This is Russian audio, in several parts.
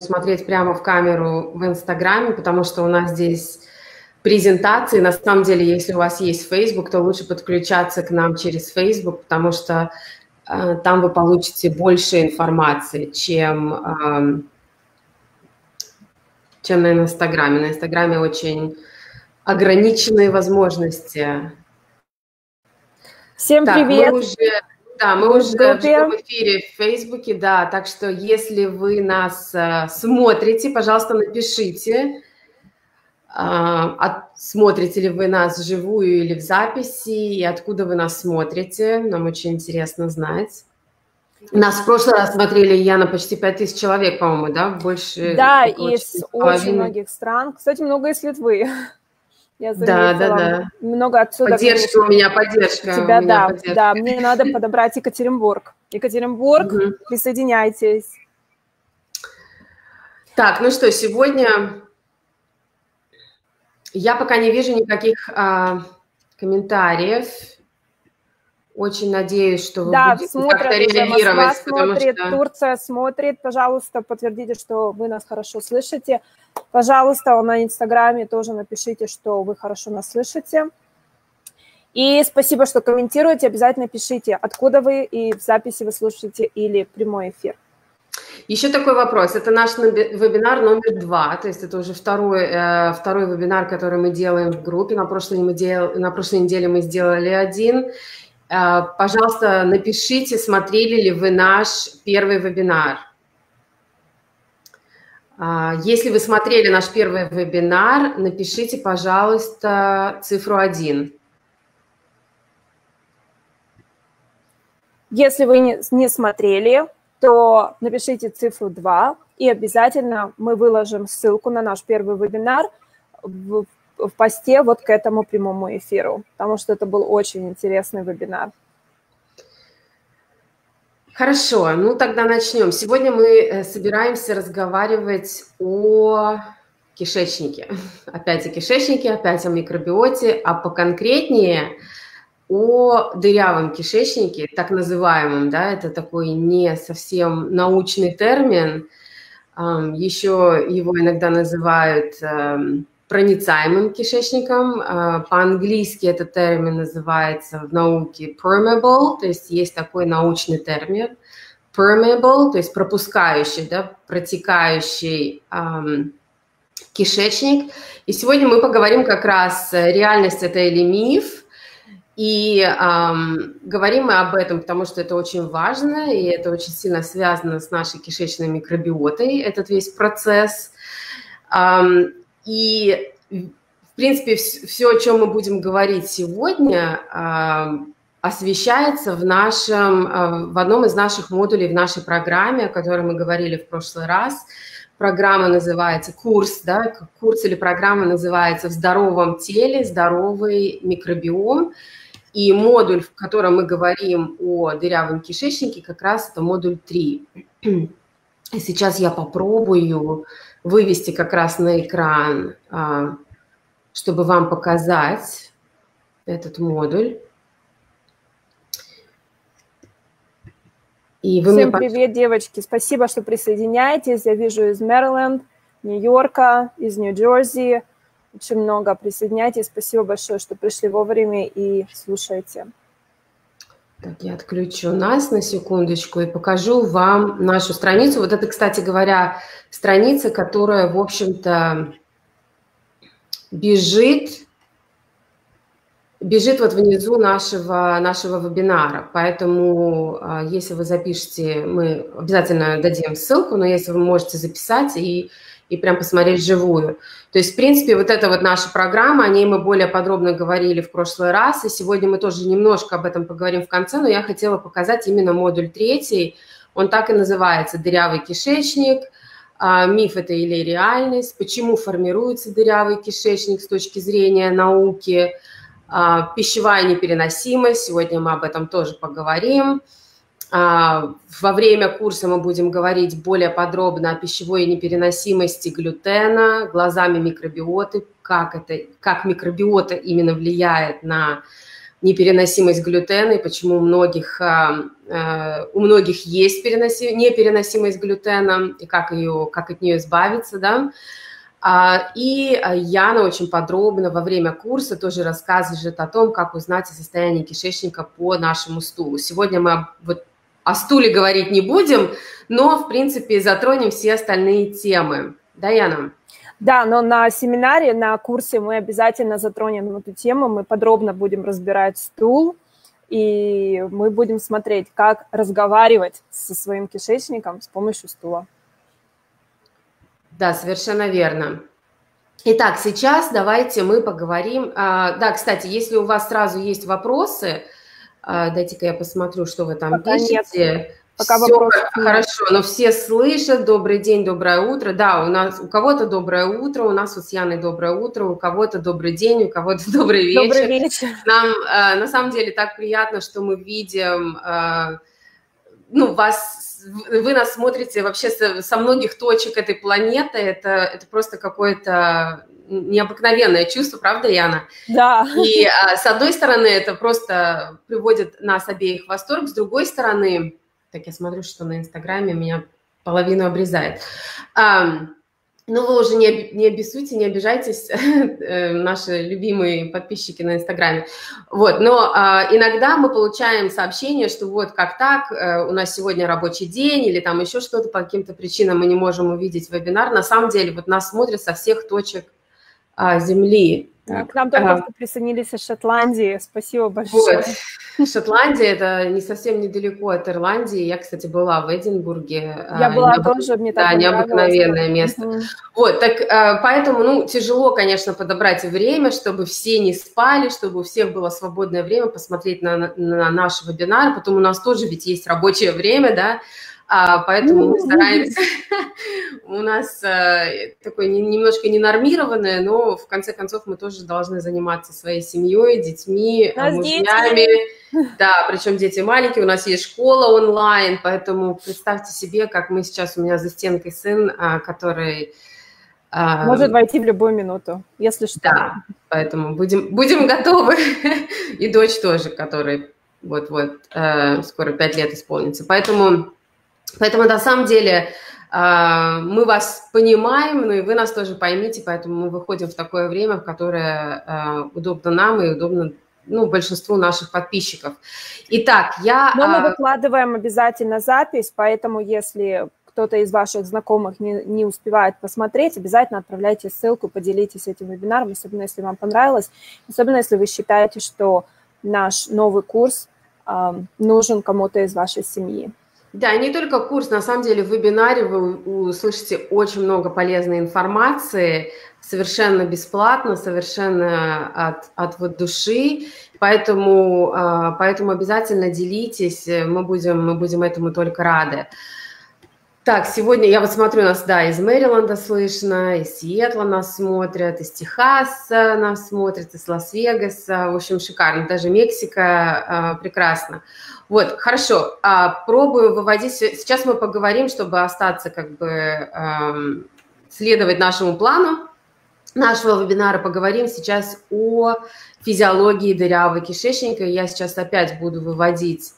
смотреть прямо в камеру в Инстаграме, потому что у нас здесь презентации. На самом деле, если у вас есть Facebook, то лучше подключаться к нам через Facebook, потому что там вы получите больше информации, чем на Инстаграме. На Инстаграме очень ограниченные возможности. Всем так, привет! мы уже в живом эфире в Фейсбуке, да, так что если вы нас смотрите, пожалуйста, напишите, смотрите ли вы нас вживую или в записи, и откуда вы нас смотрите, нам очень интересно знать. Нас в прошлый раз смотрели, Яна, почти 5000 человек, по-моему, да? Больше. Да, из очень многих стран. Кстати, много из Литвы. Я заметила. Да. Много отсюда. Поддержка у меня, поддержка. Тебя, да, мне надо подобрать Екатеринбург. Екатеринбург, присоединяйтесь. Так, ну что, сегодня я пока не вижу никаких комментариев. Очень надеюсь, что вы будете как-то реагировать. Москва смотрит, Турция смотрит. Пожалуйста, подтвердите, что вы нас хорошо слышите. Пожалуйста, на Инстаграме тоже напишите, что вы хорошо нас слышите. И спасибо, что комментируете. Обязательно пишите, откуда вы и в записи вы слушаете или прямой эфир. Еще такой вопрос. Это наш вебинар номер 2, то есть это уже второй вебинар, который мы делаем в группе. На прошлой неделе мы сделали один. Пожалуйста, напишите, смотрели ли вы наш первый вебинар. Если вы смотрели наш первый вебинар, напишите, пожалуйста, цифру 1. Если вы не смотрели, то напишите цифру 2, и обязательно мы выложим ссылку на наш первый вебинар в посте вот к этому прямому эфиру, потому что это был очень интересный вебинар. Хорошо, ну тогда начнем. Сегодня мы собираемся разговаривать о кишечнике. Опять о кишечнике, опять о микробиоте, а поконкретнее о дырявом кишечнике, так называемом, да, это такой не совсем научный термин, еще его иногда называют проницаемым кишечником. По-английски этот термин называется в науке permeable, то есть есть такой научный термин permeable, то есть пропускающий, да, протекающий кишечник. И сегодня мы поговорим как раз, реальность это или миф, и говорим мы об этом, потому что это очень важно, и это очень сильно связано с нашей кишечной микробиотой, этот весь процесс. И, в принципе, все, о чем мы будем говорить сегодня, освещается в одном из наших модулей в нашей программе, о которой мы говорили в прошлый раз. Программа называется курс или программа называется «В здоровом теле здоровый микробиом». И модуль, в котором мы говорим о дырявом кишечнике, как раз это модуль 3. И сейчас я попробую вывести как раз на экран, чтобы вам показать этот модуль. И вы Всем привет, девочки. Спасибо, что присоединяетесь. Я вижу из Мэриленд, Нью-Йорка, из Нью-Джерси. Очень много. Присоединяйтесь. Спасибо большое, что пришли вовремя и слушаете. Так, я отключу нас на секундочку и покажу вам нашу страницу. Вот это, кстати говоря, страница, которая, в общем-то, бежит вот внизу нашего вебинара. Поэтому, если вы запишете, мы обязательно дадим ссылку, но если вы можете записать и прям посмотреть вживую. То есть, в принципе, вот эта вот наша программа, о ней мы более подробно говорили в прошлый раз, и сегодня мы тоже немножко об этом поговорим в конце, но я хотела показать именно модуль 3, он так и называется «Дырявый кишечник», миф это или реальность, почему формируется дырявый кишечник с точки зрения науки, пищевая непереносимость, сегодня мы об этом тоже поговорим. Во время курса мы будем говорить более подробно о пищевой непереносимости глютена, глазами микробиоты, как микробиота именно влияет на непереносимость глютена, и почему у многих есть непереносимость глютена, и как от нее избавиться, да. И Яна очень подробно во время курса тоже рассказывает о том, как узнать о состоянии кишечника по нашему стулу. Сегодня мы о стуле говорить не будем, но, в принципе, затронем все остальные темы. Да, Яна? Да, но на семинаре, на курсе мы обязательно затронем эту тему, мы подробно будем разбирать стул, и мы будем смотреть, как разговаривать со своим кишечником с помощью стула. Да, совершенно верно. Итак, сейчас давайте мы поговорим. Да, кстати, если у вас сразу есть вопросы, дайте-ка я посмотрю, что вы там пишете. Нет. Пока все вопросов нет. Хорошо, но все слышат. Добрый день, доброе утро. Да, у кого-то доброе утро, у нас вот с Яной доброе утро, у кого-то добрый день, у кого-то добрый вечер. Добрый вечер. Нам на самом деле так приятно, что мы видим, вы нас смотрите вообще со многих точек этой планеты. Это просто какое-то необыкновенное чувство, правда, Яна? Да. И с одной стороны, это просто приводит нас обеих в восторг, с другой стороны, так я смотрю, что на Инстаграме меня половину обрезает. Ну, вы уже не обессудьте, не обижайтесь, наши любимые подписчики на Инстаграме. Вот, но иногда мы получаем сообщение, что вот как так, у нас сегодня рабочий день или там еще что-то, по каким-то причинам мы не можем увидеть вебинар. На самом деле вот нас смотрят со всех точек Земли. К нам только что присоединились из Шотландии. Спасибо большое. Вот. Шотландия – это не совсем недалеко от Ирландии. Я, кстати, была в Эдинбурге. Я была тоже, мне так понравилось. Необыкновенное место. Вот, так поэтому, тяжело, конечно, подобрать время, чтобы все не спали, чтобы у всех было свободное время посмотреть на наш вебинар. Потом у нас тоже ведь есть рабочее время, да, поэтому мы стараемся, у нас такое немножко ненормированное, но в конце концов мы тоже должны заниматься своей семьей, детьми, мужьями. Да, причем дети маленькие, у нас есть школа онлайн, поэтому представьте себе, как мы сейчас, у меня за стенкой сын, который... Может войти в любую минуту, если что. Да, поэтому будем готовы. И дочь тоже, которой вот-вот скоро 5 лет исполнится. Поэтому на самом деле мы вас понимаем, но и вы нас тоже поймите, поэтому мы выходим в такое время, в которое удобно нам и удобно большинству наших подписчиков. Итак, Но мы выкладываем обязательно запись, поэтому если кто-то из ваших знакомых не успевает посмотреть, обязательно отправляйте ссылку, поделитесь этим вебинаром, особенно если вам понравилось, особенно если вы считаете, что наш новый курс нужен кому-то из вашей семьи. Да, не только курс, на самом деле в вебинаре вы услышите очень много полезной информации, совершенно бесплатно, совершенно от души, поэтому обязательно делитесь, мы будем этому только рады. Так, сегодня я вот смотрю, нас, да, из Мэриленда слышно, из Сиэтла нас смотрят, из Техаса нас смотрят, из Лас-Вегаса, в общем, шикарно, даже Мексика, прекрасно. Вот, хорошо, пробую выводить, сейчас мы поговорим, чтобы остаться, как бы, следовать нашему плану нашего вебинара, поговорим сейчас о физиологии дырявого кишечника. Я сейчас опять буду выводить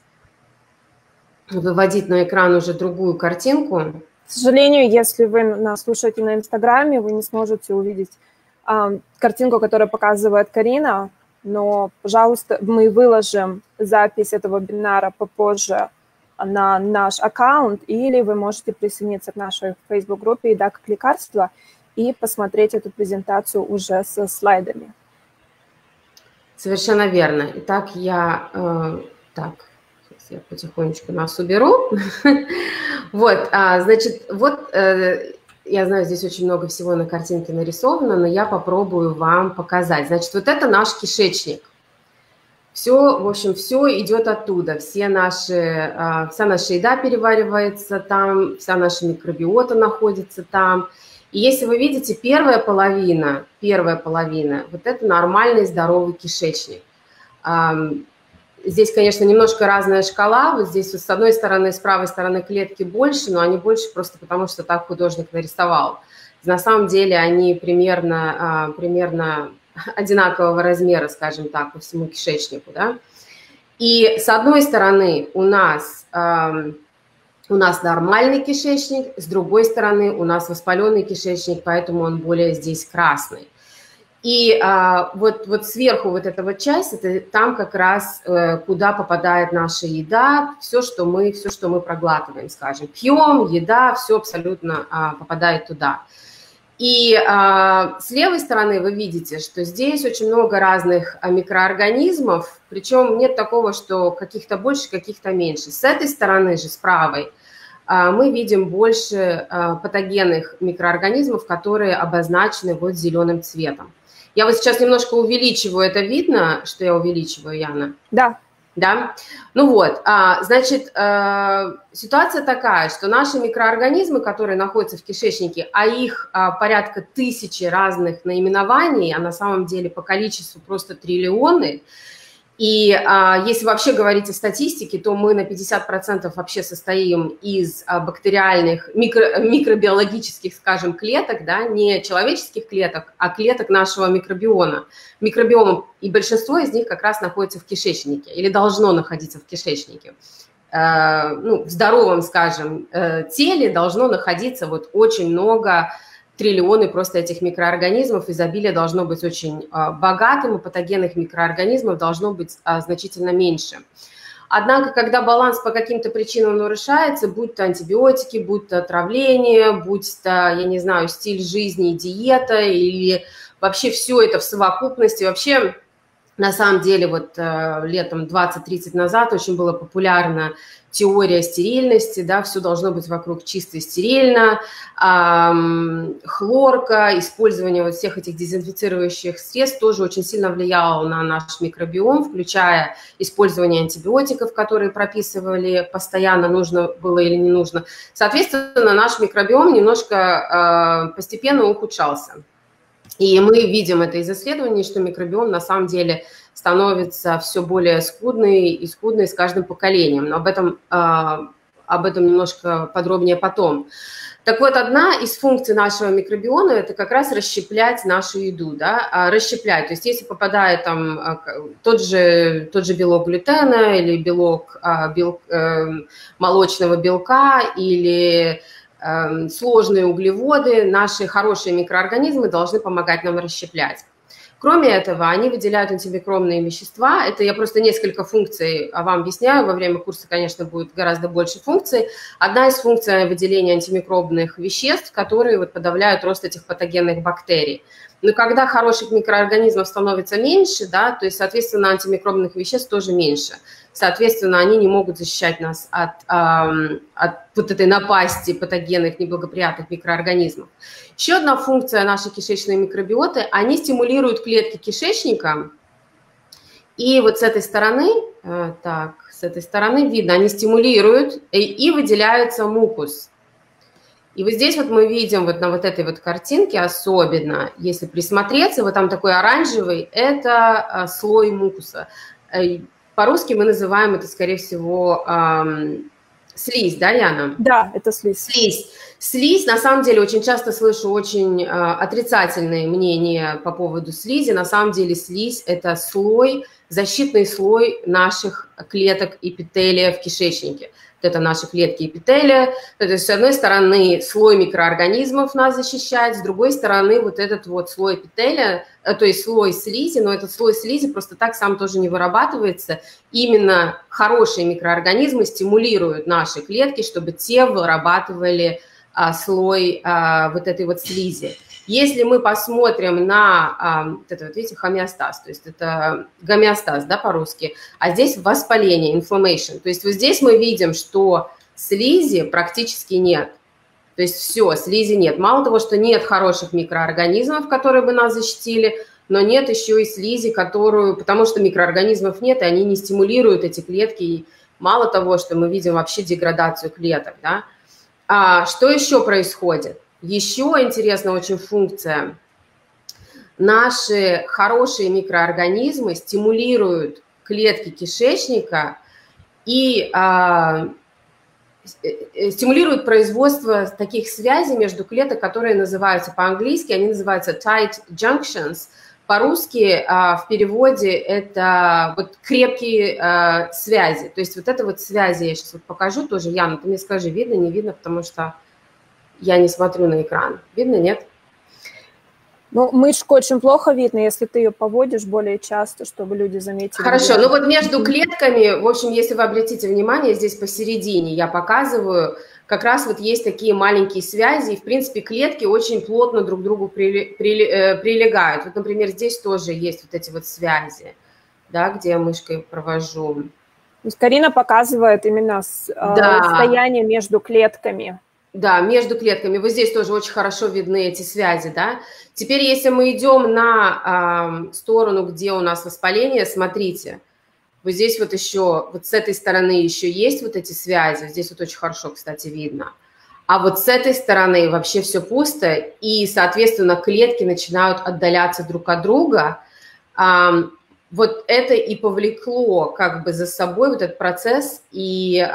на экран уже другую картинку. К сожалению, если вы нас слушаете на Инстаграме, вы не сможете увидеть картинку, которую показывает Карина, но, пожалуйста, мы выложим запись этого вебинара попозже на наш аккаунт, или вы можете присоединиться к нашей Facebook-группе «Еда как лекарство» и посмотреть эту презентацию уже со слайдами. Совершенно верно. Итак, я потихонечку нас уберу. Вот, значит, вот, я знаю, здесь очень много всего на картинке нарисовано, но я попробую вам показать. Значит, вот это наш кишечник. Все, в общем, все идет оттуда. Вся наша еда переваривается там, вся наша микробиота находится там. И если вы видите, первая половина, вот это нормальный здоровый кишечник. Здесь, конечно, немножко разная шкала. Вот здесь с одной стороны, с правой стороны клетки больше, но они больше просто потому, что так художник нарисовал. На самом деле они примерно одинакового размера, скажем так, по всему кишечнику, да. И с одной стороны у нас нормальный кишечник, с другой стороны у нас воспаленный кишечник, поэтому он более здесь красный. И вот сверху вот эта вот часть, это там как раз куда попадает наша еда, все, что мы проглатываем, скажем, пьем, еда, все абсолютно попадает туда. И с левой стороны вы видите, что здесь очень много разных микроорганизмов, причем нет такого, что каких-то больше, каких-то меньше. С этой стороны же, с правой, мы видим больше патогенных микроорганизмов, которые обозначены вот зеленым цветом. Я вот сейчас немножко увеличиваю, это видно, что я увеличиваю, Яна? Да. Да? Ну вот, значит, ситуация такая, что наши микроорганизмы, которые находятся в кишечнике, а их порядка 1000 разных наименований, а на самом деле по количеству просто триллионы. И если вообще говорить о статистике, то мы на 50% вообще состоим из бактериальных, микробиологических, скажем, клеток, да, не человеческих клеток, а клеток нашего микробиома. И большинство из них как раз находится в кишечнике или должно находиться в кишечнике. В здоровом, скажем, теле должно находиться вот очень много, триллионы просто этих микроорганизмов, изобилие должно быть очень богатым, и патогенных микроорганизмов должно быть значительно меньше. Однако, когда баланс по каким-то причинам нарушается, будь то антибиотики, будь то отравление, будь то, я не знаю, стиль жизни и диета, или вообще все это в совокупности, вообще, на самом деле, вот летом 20-30 назад очень была популярна теория стерильности, да, все должно быть вокруг чисто и стерильно, хлорка, использование вот всех этих дезинфицирующих средств тоже очень сильно влияло на наш микробиом, включая использование антибиотиков, которые прописывали постоянно, нужно было или не нужно. Соответственно, наш микробиом немножко постепенно ухудшался. И мы видим это из исследований, что микробиом на самом деле становится все более скудный и скудный с каждым поколением. Но об этом немножко подробнее потом. Так вот, одна из функций нашего микробиома – это как раз расщеплять нашу еду, да, расщеплять. То есть если попадает там тот же белок глютена или белок молочного белка или сложные углеводы, наши хорошие микроорганизмы должны помогать нам расщеплять. Кроме этого, они выделяют антимикробные вещества. Это я просто несколько функций вам объясняю. Во время курса, конечно, будет гораздо больше функций. Одна из функций – выделения антимикробных веществ, которые вот подавляют рост этих патогенных бактерий. Но когда хороших микроорганизмов становится меньше, да, то есть, соответственно, антимикробных веществ тоже меньше. Соответственно, они не могут защищать нас от вот этой напасти патогенных, неблагоприятных микроорганизмов. Еще одна функция нашей кишечной микробиоты – они стимулируют клетки кишечника. И вот с этой стороны видно, они стимулируют и выделяется мукус. И вот здесь вот мы видим вот на вот этой вот картинке особенно, если присмотреться, вот там такой оранжевый – это слой мукуса. По-русски мы называем это, скорее всего, слизь, да, Яна? Да, это слизь. Слизь, на самом деле, очень часто слышу очень отрицательные мнения по поводу слизи. На самом деле слизь – это слой, защитный слой наших клеток эпителия в кишечнике. Это наши клетки эпителия. То есть, с одной стороны, слой микроорганизмов нас защищает, с другой стороны, вот этот вот слой эпителия, то есть слой слизи, но этот слой слизи просто так сам тоже не вырабатывается. Именно хорошие микроорганизмы стимулируют наши клетки, чтобы те вырабатывали слой вот этой вот слизи. Если мы посмотрим на, это вот видите, хомеостаз, то есть это гомеостаз, да, по-русски, а здесь воспаление, inflammation. То есть вот здесь мы видим, что слизи практически нет. То есть все, слизи нет. Мало того, что нет хороших микроорганизмов, которые бы нас защитили, но нет еще и слизи, потому что микроорганизмов нет, и они не стимулируют эти клетки. И мало того, что мы видим вообще деградацию клеток, да. Что еще происходит? Еще интересная очень функция. Наши хорошие микроорганизмы стимулируют клетки кишечника и стимулируют производство таких связей между клеток, которые называются по-английски, они называются tight junctions, По-русски в переводе это вот крепкие связи. То есть вот это вот связи, я сейчас вот покажу тоже. Яна, ты мне скажи, видно, не видно, потому что я не смотрю на экран. Видно, нет? Ну, мышку очень плохо видно, если ты ее поводишь более часто, чтобы люди заметили. Хорошо, ну вот между клетками, в общем, если вы обратите внимание, здесь посередине я показываю, как раз вот есть такие маленькие связи, и, в принципе, клетки очень плотно друг к другу прилегают. Вот, например, здесь тоже есть вот эти вот связи, да, где я мышкой провожу. То есть Карина показывает именно расстояние между клетками. Да, между клетками. Вот здесь тоже очень хорошо видны эти связи, да. Теперь, если мы идем на сторону, где у нас воспаление, смотрите, вот здесь вот еще, вот с этой стороны еще есть вот эти связи, здесь вот очень хорошо, кстати, видно. А вот с этой стороны вообще все пусто, и, соответственно, клетки начинают отдаляться друг от друга. Вот это и повлекло как бы за собой вот этот процесс, и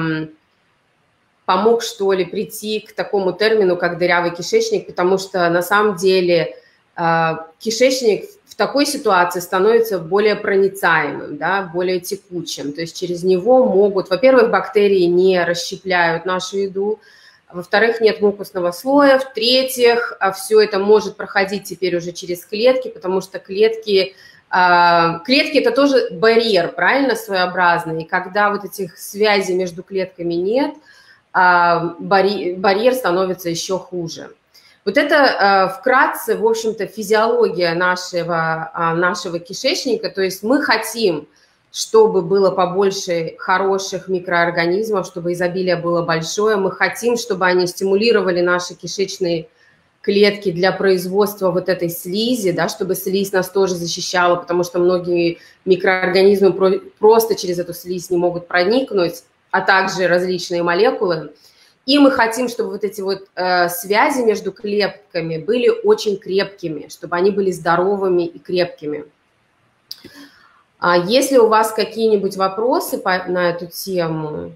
помог, что ли, прийти к такому термину, как дырявый кишечник, потому что на самом деле кишечник в такой ситуации становится более проницаемым, да, более текучим. То есть через него могут, во-первых, бактерии не расщепляют нашу еду, во-вторых, нет мукусного слоя, в-третьих, все это может проходить теперь уже через клетки, потому что клетки это тоже барьер, правильно, своеобразный, и когда вот этих связей между клетками нет, барьер становится еще хуже. Вот это вкратце, в общем-то, физиология нашего кишечника. То есть мы хотим, чтобы было побольше хороших микроорганизмов, чтобы изобилие было большое. Мы хотим, чтобы они стимулировали наши кишечные клетки для производства вот этой слизи, да, чтобы слизь нас тоже защищала, потому что многие микроорганизмы просто через эту слизь не могут проникнуть, а также различные молекулы. И мы хотим, чтобы вот эти вот связи между клетками были очень крепкими, чтобы они были здоровыми и крепкими. Если у вас какие-нибудь вопросы на эту тему,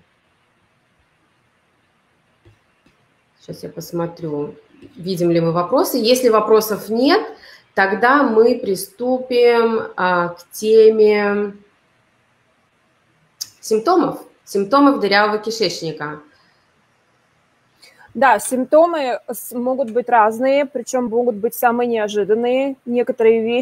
сейчас я посмотрю, видим ли мы вопросы. Если вопросов нет, тогда мы приступим к теме симптомов дырявого кишечника. Да, симптомы могут быть разные, причем могут быть самые неожиданные. Некоторые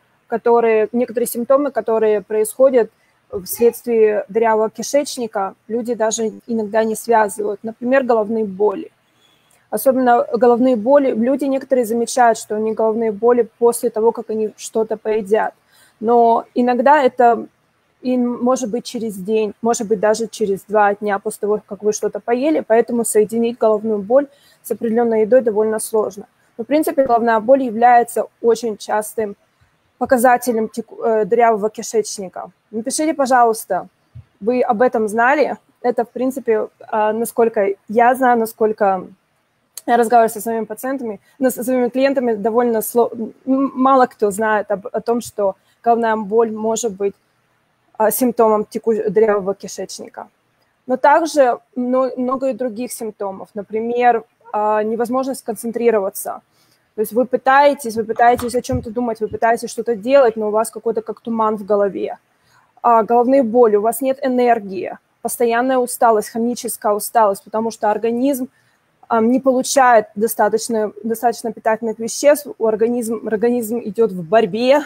симптомы, которые происходят вследствие дырявого кишечника, люди даже иногда не связывают. Например, головные боли. Особенно головные боли. Люди некоторые замечают, что у них головные боли после того, как они что-то поедят. Но иногда это может быть через день, может быть даже через 2 дня после того, как вы что-то поели, поэтому соединить головную боль с определенной едой довольно сложно. Но, в принципе, головная боль является очень частым показателем дырявого кишечника. Напишите, пожалуйста, вы об этом знали? Это, в принципе, насколько я знаю, насколько я разговариваю со своими пациентами, со своими клиентами, довольно мало кто знает о том, что головная боль может быть симптомом дырявого кишечника. Но также много и других симптомов. Например, невозможность концентрироваться. То есть вы пытаетесь о чем-то думать, вы пытаетесь что-то делать, но у вас какой-то как туман в голове. Головные боли, у вас нет энергии, постоянная усталость, хроническая усталость, потому что организм не получает достаточно питательных веществ, организм идет в борьбе,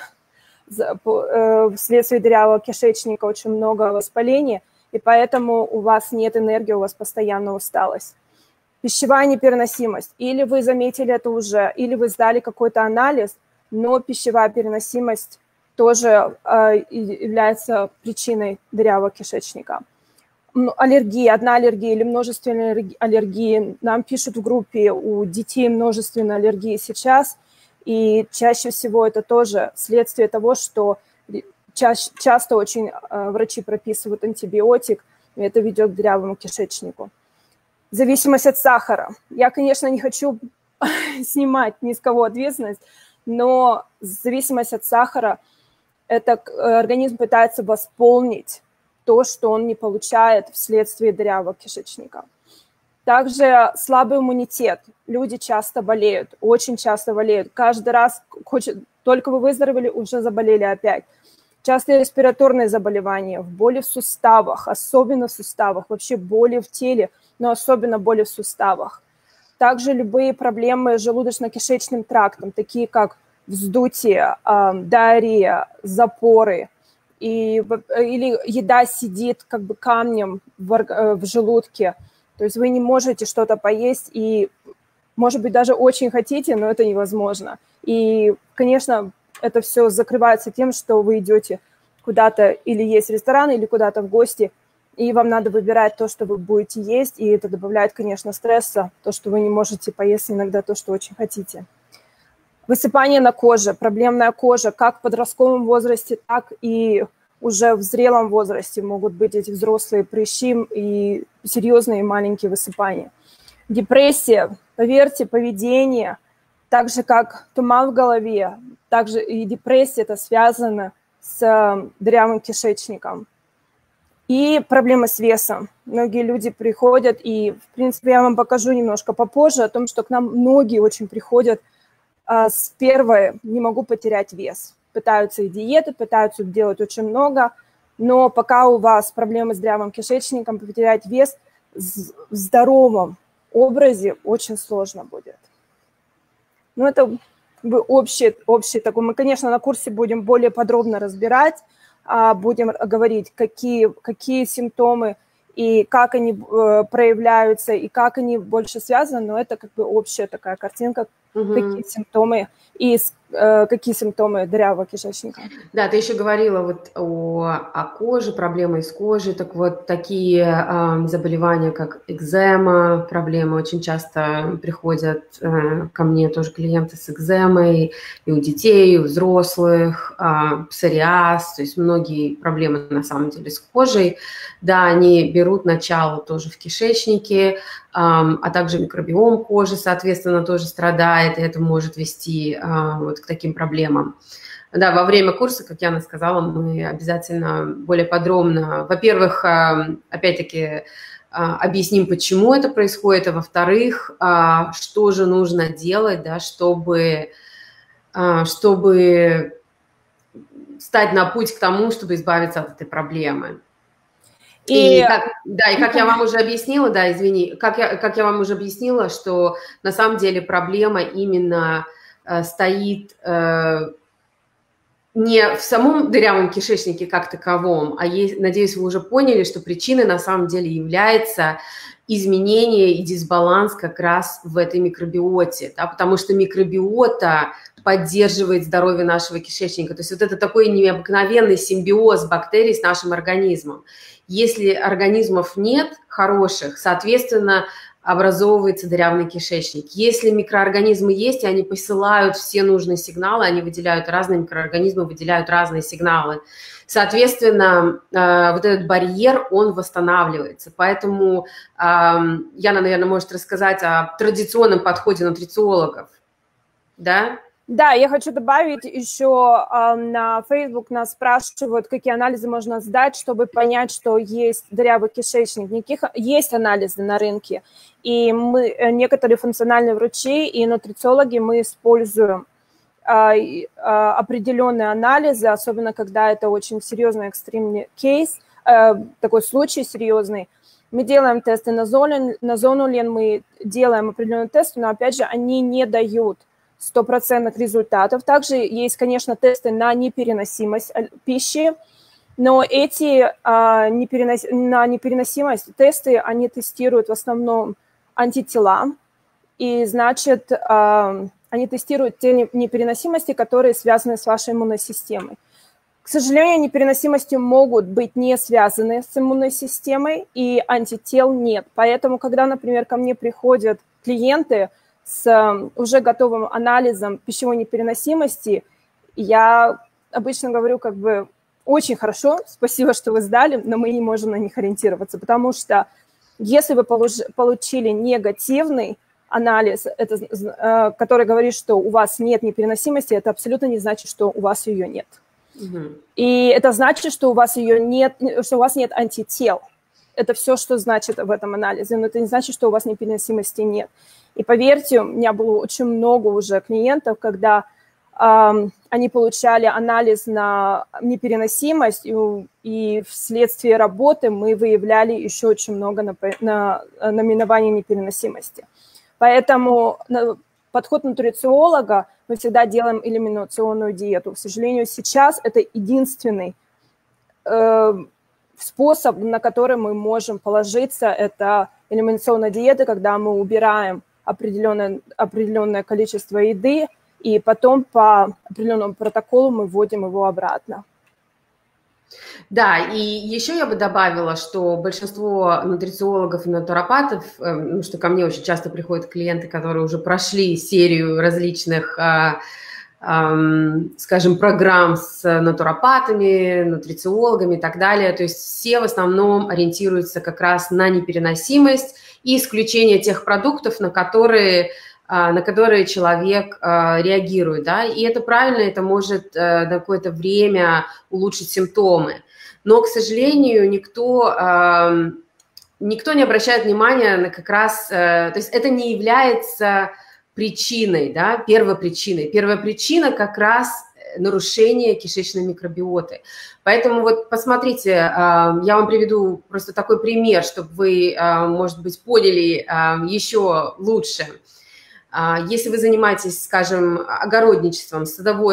вследствие дырявого кишечника очень много воспаления, и поэтому у вас нет энергии, у вас постоянная усталость. Пищевая непереносимость. Или вы заметили это уже, или вы сдали какой-то анализ, но пищевая переносимость тоже является причиной дырявого кишечника. Аллергия, одна аллергия или множественные аллергии. Нам пишут в группе, у детей множественные аллергии сейчас, и чаще всего это тоже следствие того, что часто очень врачи прописывают антибиотик, и это ведет к дырявому кишечнику. Зависимость от сахара. Я, конечно, не хочу снимать ни с кого ответственность, но зависимость от сахара – это организм пытается восполнить то, что он не получает вследствие дырявого кишечника. Также слабый иммунитет. Люди часто болеют, очень часто болеют. Каждый раз Только вы выздоровели, уже заболели опять. Частые респираторные заболевания, боли в суставах, особенно в суставах, вообще боли в теле, но особенно боли в суставах. Также любые проблемы с желудочно-кишечным трактом, такие как вздутие, диарея, запоры, или еда сидит как бы камнем в желудке, то есть вы не можете что-то поесть и, может быть, даже очень хотите, но это невозможно. И, конечно, это все закрывается тем, что вы идете куда-то или есть ресторан, или куда-то в гости, и вам надо выбирать то, что вы будете есть, и это добавляет, конечно, стресса, то, что вы не можете поесть иногда то, что очень хотите. Высыпание на коже, проблемная кожа, как в подростковом возрасте, так и уже в зрелом возрасте могут быть эти взрослые прыщи и серьезные маленькие высыпания. Депрессия, поверьте, поведение, так же как туман в голове, также и депрессия, это связано с дырявым кишечником. И проблемы с весом. Многие люди приходят, и, в принципе, я вам покажу немножко попозже о том, что к нам многие очень приходят с первой «не могу потерять вес». Пытаются и диеты, пытаются делать очень много, но пока у вас проблемы с дырявым кишечником, потерять вес в здоровом образе очень сложно будет. Ну, это как бы общий такой. Мы, конечно, на курсе будем более подробно разбирать, будем говорить, какие симптомы и как они проявляются, и как они больше связаны, но это как бы общая такая картинка, какие симптомы дырявого кишечника. Да, ты еще говорила вот о коже, проблемы с кожей, так вот такие заболевания, как экзема, проблемы очень часто приходят ко мне тоже клиенты с экземой, и у детей, и у взрослых, псориаз, то есть многие проблемы на самом деле с кожей, да, они берут начало тоже в кишечнике, а также микробиом кожи, соответственно, тоже страдает, и это может вести вот к таким проблемам. Да, во время курса, как Яна сказала, мы обязательно более подробно, во-первых, опять-таки, объясним, почему это происходит, а во-вторых, что же нужно делать, да, чтобы стать на путь к тому, чтобы избавиться от этой проблемы. И как я вам уже объяснила, да, извини, как я вам уже объяснила, что на самом деле проблема именно стоит не в самом дырявом кишечнике как таковом, а надеюсь, вы уже поняли, что причиной на самом деле является изменение и дисбаланс как раз в этой микробиоте, да, потому что микробиота поддерживает здоровье нашего кишечника. То есть вот это такой необыкновенный симбиоз бактерий с нашим организмом. Если организмов нет хороших, соответственно, образовывается дырявый кишечник. Если микроорганизмы есть, и они посылают все нужные сигналы, они выделяют, разные микроорганизмы выделяют разные сигналы. Соответственно, вот этот барьер, он восстанавливается. Поэтому Яна, наверное, может рассказать о традиционном подходе нутрициологов, да? Да, я хочу добавить еще, на Facebook нас спрашивают, какие анализы можно сдать, чтобы понять, что есть дырявый кишечник. Есть анализы на рынке, и некоторые функциональные врачи и нутрициологи, мы используем определенные анализы, особенно когда это очень серьезный экстремный кейс, такой случай серьезный. Мы делаем тесты на зонулин, мы делаем определенные тесты, но, опять же, они не дают 100% результатов. Также есть, конечно, тесты на непереносимость пищи, но эти на непереносимость тесты, они тестируют в основном антитела, и, значит, они тестируют те непереносимости, которые связаны с вашей иммунной системой. К сожалению, непереносимости могут быть не связаны с иммунной системой, и антител нет. Поэтому, когда, например, ко мне приходят клиенты с уже готовым анализом пищевой непереносимости, я обычно говорю как бы: очень хорошо, спасибо, что вы сдали, но мы не можем на них ориентироваться, потому что если вы получили негативный анализ, который говорит, что у вас нет непереносимости, это абсолютно не значит, что у вас ее нет. И это значит, что у вас ее нет, что у вас нет антител. Это все, что значит в этом анализе, но это не значит, что у вас непереносимости нет. И поверьте, у меня было очень много уже клиентов, когда они получали анализ на непереносимость, и вследствие работы мы выявляли еще очень много наименований непереносимости. Поэтому подход нутрициолога, мы всегда делаем элиминационную диету. К сожалению, сейчас это единственный способ, на который мы можем положиться, это элиминационная диета, когда мы убираем определенное количество еды, и потом по определенному протоколу мы вводим его обратно. Да, и еще я бы добавила, что большинство нутрициологов и натуропатов, ну, что ко мне очень часто приходят клиенты, которые уже прошли серию различных, скажем, программ с натуропатами, нутрициологами и так далее, то есть все в основном ориентируются как раз на непереносимость и исключение тех продуктов, на которые человек реагирует, да, и это правильно, это может на какое-то время улучшить симптомы, но, к сожалению, никто не обращает внимания на как раз, то есть это не является причиной, да, первопричиной. Первая причина как раз нарушение кишечной микробиоты. Поэтому вот посмотрите, я вам приведу просто такой пример, чтобы вы, может быть, поняли еще лучше. Если вы занимаетесь, скажем, огородничеством,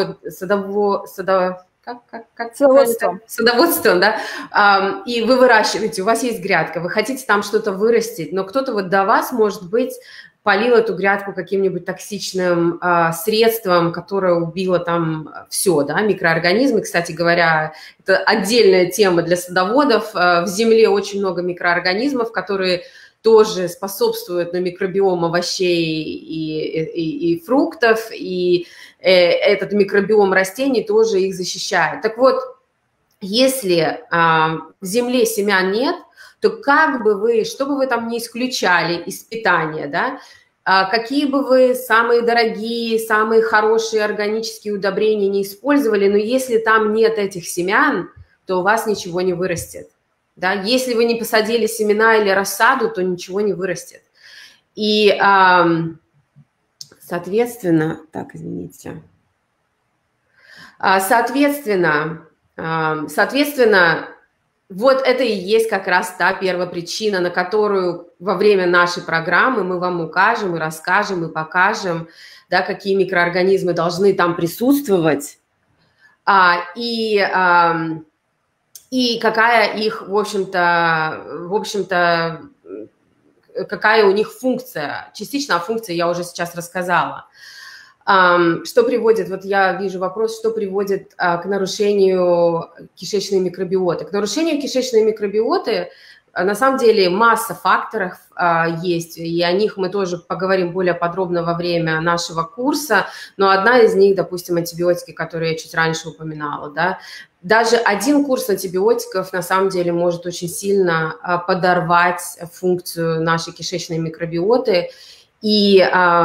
садоводством, да, и вы выращиваете, у вас есть грядка, вы хотите там что-то вырастить, но кто-то вот до вас, может быть, полил эту грядку каким-нибудь токсичным средством, которое убило там все, да, микроорганизмы. Кстати говоря, это отдельная тема для садоводов. В земле очень много микроорганизмов, которые тоже способствуют на микробиом овощей и фруктов, и этот микробиом растений тоже их защищает. Так вот, если в земле семян нет, то как бы вы, что бы вы там ни исключали из питания, да, какие бы вы самые дорогие, самые хорошие органические удобрения не использовали, но если там нет этих семян, то у вас ничего не вырастет. Да? Если вы не посадили семена или рассаду, то ничего не вырастет. И, соответственно, вот это и есть как раз та первопричина, на которую во время нашей программы мы вам укажем и расскажем, и покажем, да, какие микроорганизмы должны там присутствовать, и какая их, в общем-то, какая у них функция. Частично о функции я уже сейчас рассказала. Что приводит, вот я вижу вопрос, что приводит к нарушению кишечной микробиоты. К нарушению кишечной микробиоты на самом деле масса факторов есть, и о них мы тоже поговорим более подробно во время нашего курса, но одна из них, допустим, антибиотики, которые я чуть раньше упоминала, да. Даже один курс антибиотиков на самом деле может очень сильно подорвать функцию нашей кишечной микробиоты и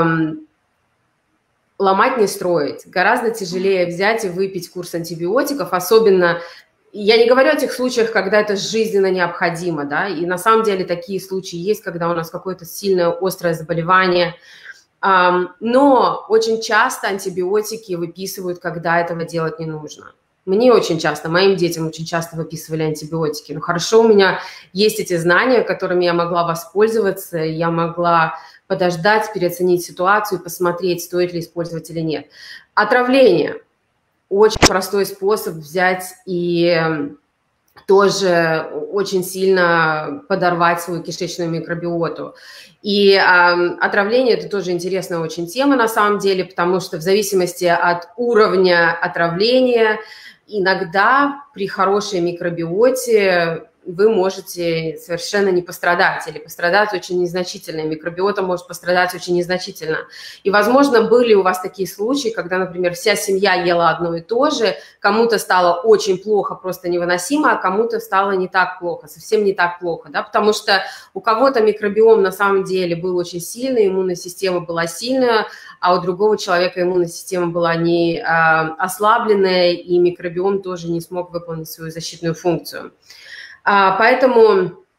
ломать не строить. Гораздо тяжелее взять и выпить курс антибиотиков, особенно, я не говорю о тех случаях, когда это жизненно необходимо, да, и на самом деле такие случаи есть, когда у нас какое-то сильное острое заболевание, но очень часто антибиотики выписывают, когда этого делать не нужно. Мне очень часто, моим детям очень часто выписывали антибиотики. Ну хорошо, у меня есть эти знания, которыми я могла воспользоваться, я могла подождать, переоценить ситуацию, посмотреть, стоит ли использовать или нет. Отравление. Очень простой способ взять и тоже очень сильно подорвать свою кишечную микробиоту. И отравление – это тоже интересная очень тема на самом деле, потому что в зависимости от уровня отравления иногда при хорошей микробиоте вы можете совершенно не пострадать или пострадать очень незначительно, микробиота может пострадать очень незначительно. И, возможно, были у вас такие случаи, когда, например, вся семья ела одно и то же, кому-то стало очень плохо, просто невыносимо, а кому-то стало не так плохо, совсем не так плохо, да, потому что у кого-то микробиом на самом деле был очень сильный, иммунная система была сильная, а у другого человека иммунная система была не ослабленная, и микробиом тоже не смог выполнить свою защитную функцию. Поэтому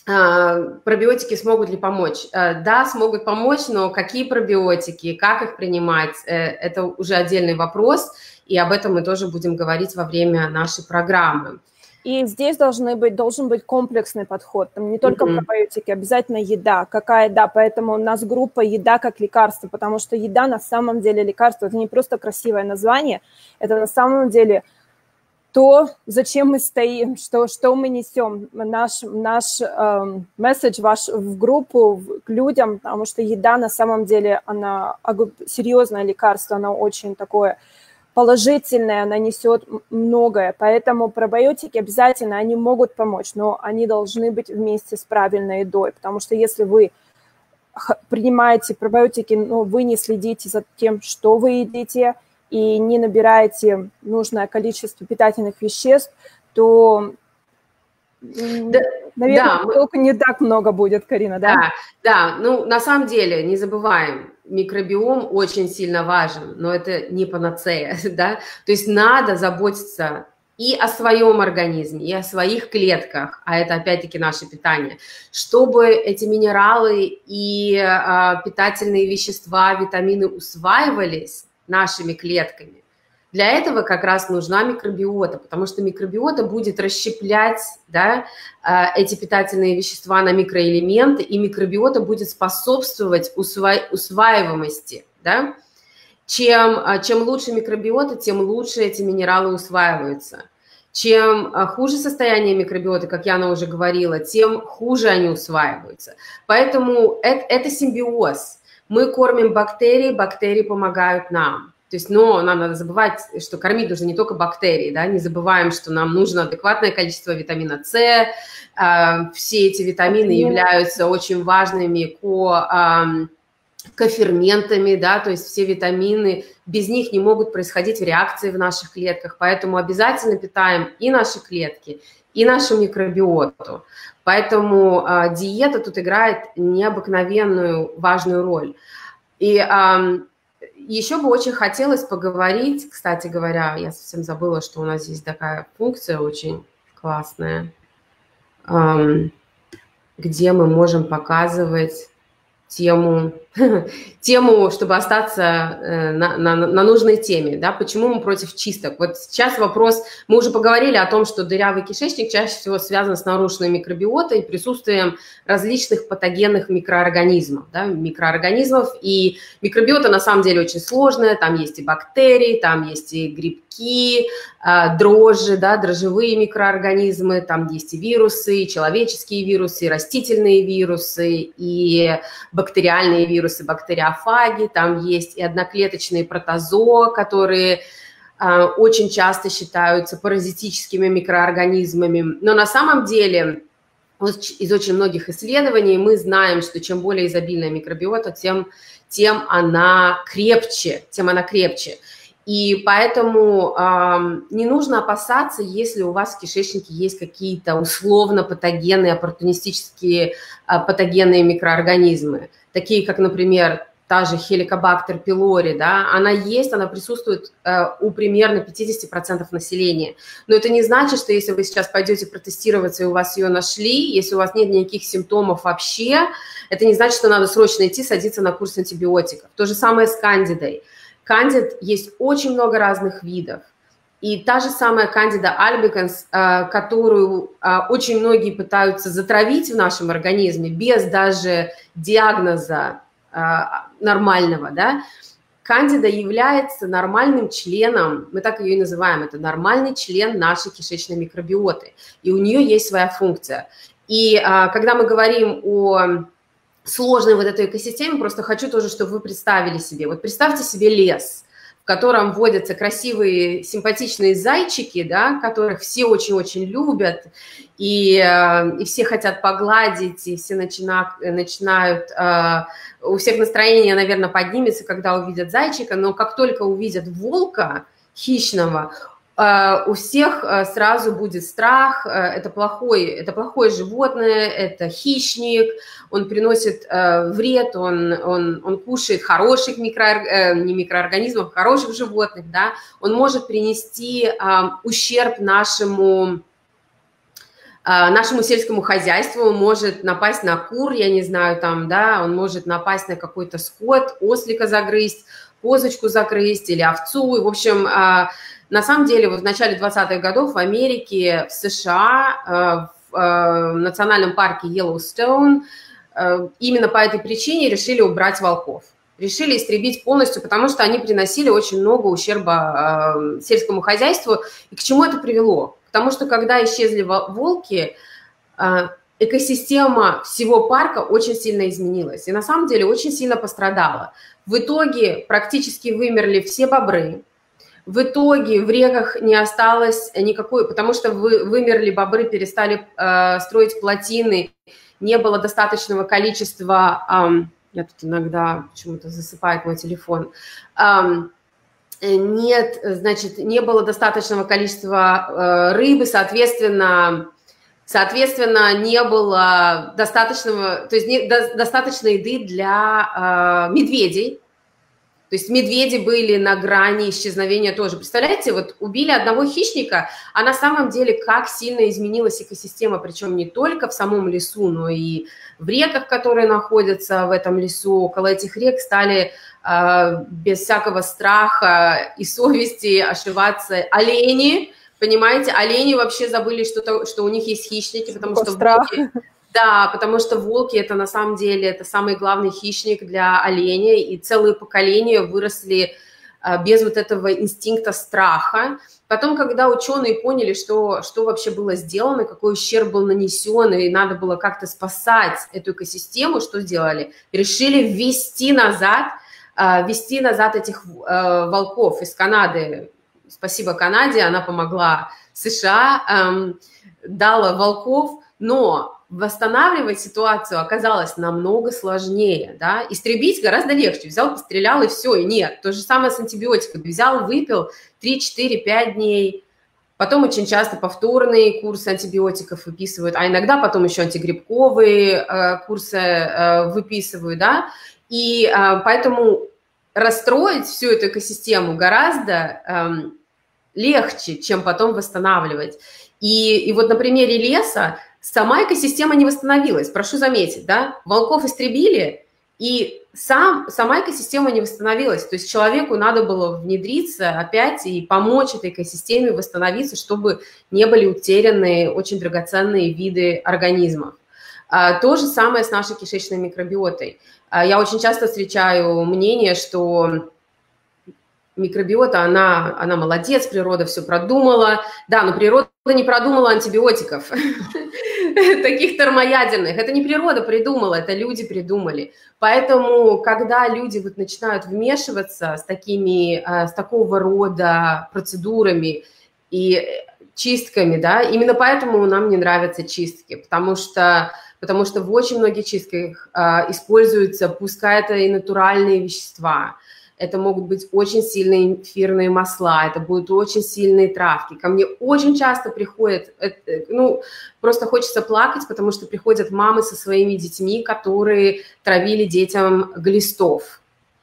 пробиотики смогут ли помочь? Да, смогут помочь, но какие пробиотики, как их принимать, это уже отдельный вопрос, и об этом мы тоже будем говорить во время нашей программы. И здесь должен быть комплексный подход, там не только пробиотики, обязательно еда. Какая еда? Поэтому у нас группа «Еда как лекарство», потому что еда на самом деле лекарство. Это не просто красивое название, это на самом деле то, зачем мы стоим, что мы несем, наш месседж в группу, к людям, потому что еда на самом деле, она серьезное лекарство, она очень такое положительное, она несет многое, поэтому пробиотики обязательно, они могут помочь, но они должны быть вместе с правильной едой, потому что если вы принимаете пробиотики, но вы не следите за тем, что вы едите, и не набираете нужное количество питательных веществ, то, наверное, толку не так много будет, Карина, да? Да, ну, на самом деле, не забываем, микробиом очень сильно важен, но это не панацея, да, то есть надо заботиться и о своем организме, и о своих клетках, а это опять-таки наше питание, чтобы эти минералы и питательные вещества, витамины усваивались нашими клетками. Для этого как раз нужна микробиота, потому что микробиота будет расщеплять, да, эти питательные вещества на микроэлементы, и микробиота будет способствовать усваиваемости. Да? Чем лучше микробиота, тем лучше эти минералы усваиваются. Чем хуже состояние микробиоты, как Яна уже говорила, тем хуже они усваиваются. Поэтому это симбиоз. Мы кормим бактерии, бактерии помогают нам. То есть, но нам надо забывать, что кормить нужно не только бактерии, да, не забывааем, что нам нужно адекватное количество витамина С, все эти витамины являются очень важными коферментами, да, то есть все витамины, без них не могут происходить реакции в наших клетках, поэтому обязательно питаем и наши клетки, и нашу микробиоту. Поэтому диета тут играет необыкновенную важную роль. И еще бы очень хотелось поговорить, кстати говоря, я совсем забыла, что у нас здесь такая функция очень классная, где мы можем показывать тему, чтобы остаться на нужной теме, да, почему мы против чисток. Вот сейчас вопрос, мы уже поговорили о том, что дырявый кишечник чаще всего связан с нарушенной микробиотой, присутствием различных патогенных микроорганизмов, да, и микробиота на самом деле очень сложная, там есть и бактерии, там есть и грибки, дрожжи, да, дрожжевые микроорганизмы, там есть и вирусы, и человеческие вирусы, и растительные вирусы, и бактериальные вирусы, бактериофаги, там есть и одноклеточные протозоа, которые очень часто считаются паразитическими микроорганизмами. Но на самом деле из очень многих исследований мы знаем, что чем более изобильная микробиота, тем она крепче, И поэтому не нужно опасаться, если у вас в кишечнике есть какие-то условно патогенные, оппортунистические патогенные микроорганизмы, такие как, например, та же Helicobacter pylori, да, она присутствует у примерно 50% населения. Но это не значит, что если вы сейчас пойдете протестироваться и у вас ее нашли, если у вас нет никаких симптомов вообще, это не значит, что надо срочно идти садиться на курс антибиотиков. То же самое с кандидой. Кандид есть очень много разных видов. И та же самая кандида альбиканс, которую очень многие пытаются затравить в нашем организме без даже диагноза нормального, да, кандида является нормальным членом, мы так ее и называем, это нормальный член нашей кишечной микробиоты, и у нее есть своя функция. И когда мы говорим о сложной вот этой экосистеме, просто хочу тоже, чтобы вы представили себе, вот представьте себе лес, в котором водятся красивые, симпатичные зайчики, да, которых все очень-очень любят, и все хотят погладить, и все начинают, у всех настроение, наверное, поднимется, когда увидят зайчика, но как только увидят волка хищного, у всех сразу будет страх, это плохое животное, это хищник, он приносит вред, он кушает хороших не микроорганизмов, хороших животных, да, он может принести ущерб нашему Нашему сельскому хозяйству он может напасть на кур, я не знаю, там, да, он может напасть на какой-то скот, ослика загрызть, козочку загрызть или овцу. И, в общем, на самом деле, вот в начале 20-х годов в Америке, в США, в национальном парке Йеллоустоун именно по этой причине решили убрать волков. Решили истребить полностью, потому что они приносили очень много ущерба сельскому хозяйству. И к чему это привело? Потому что когда исчезли волки, экосистема всего парка очень сильно изменилась. И на самом деле очень сильно пострадала. В итоге практически вымерли все бобры. В итоге в реках не осталось никакой, потому что вымерли бобры, перестали строить плотины, не было достаточного количества... я тут иногда почему-то засыпает мой телефон. Нет, значит, не было достаточного количества рыбы, соответственно, не было достаточного, то есть достаточно еды для медведей. То есть медведи были на грани исчезновения тоже. Представляете, вот убили одного хищника, а на самом деле как сильно изменилась экосистема, причем не только в самом лесу, но и в реках, которые находятся в этом лесу. Около этих рек стали без всякого страха и совести ошиваться олени. Понимаете, олени вообще забыли, что у них есть хищники, потому что волки, да, потому что волки это на самом деле это самый главный хищник для оленя, и целые поколения выросли без вот этого инстинкта страха. Потом, когда ученые поняли, что вообще было сделано, какой ущерб был нанесен, и надо было как-то спасать эту экосистему, что сделали? Решили ввести назад этих волков из Канады. Спасибо Канаде, она помогла США, дала волков, но восстанавливать ситуацию оказалось намного сложнее, да, истребить гораздо легче, взял, пострелял и все, и нет, то же самое с антибиотиками, взял, выпил 3, 4, 5 дней, потом очень часто повторные курсы антибиотиков выписывают, а иногда потом еще антигрибковые курсы выписывают, да, и поэтому расстроить всю эту экосистему гораздо легче, чем потом восстанавливать. И вот на примере леса сама экосистема не восстановилась, прошу заметить, да, волков истребили, и сама экосистема не восстановилась, то есть человеку надо было внедриться опять и помочь этой экосистеме восстановиться, чтобы не были утеряны очень драгоценные виды организмов. То же самое с нашей кишечной микробиотой. Я очень часто встречаю мнение, что микробиота, она молодец, природа все продумала. Да, но природа не продумала антибиотиков, таких термоядерных. Это не природа придумала, это люди придумали. Поэтому, когда люди вот начинают вмешиваться с такого рода процедурами и чистками, да, именно поэтому нам не нравятся чистки, потому что в очень многих чистках используются, пускай это и натуральные вещества, это могут быть очень сильные эфирные масла, это будут очень сильные травки. Ко мне очень часто приходят, просто хочется плакать, потому что приходят мамы со своими детьми, которые травили детям глистов,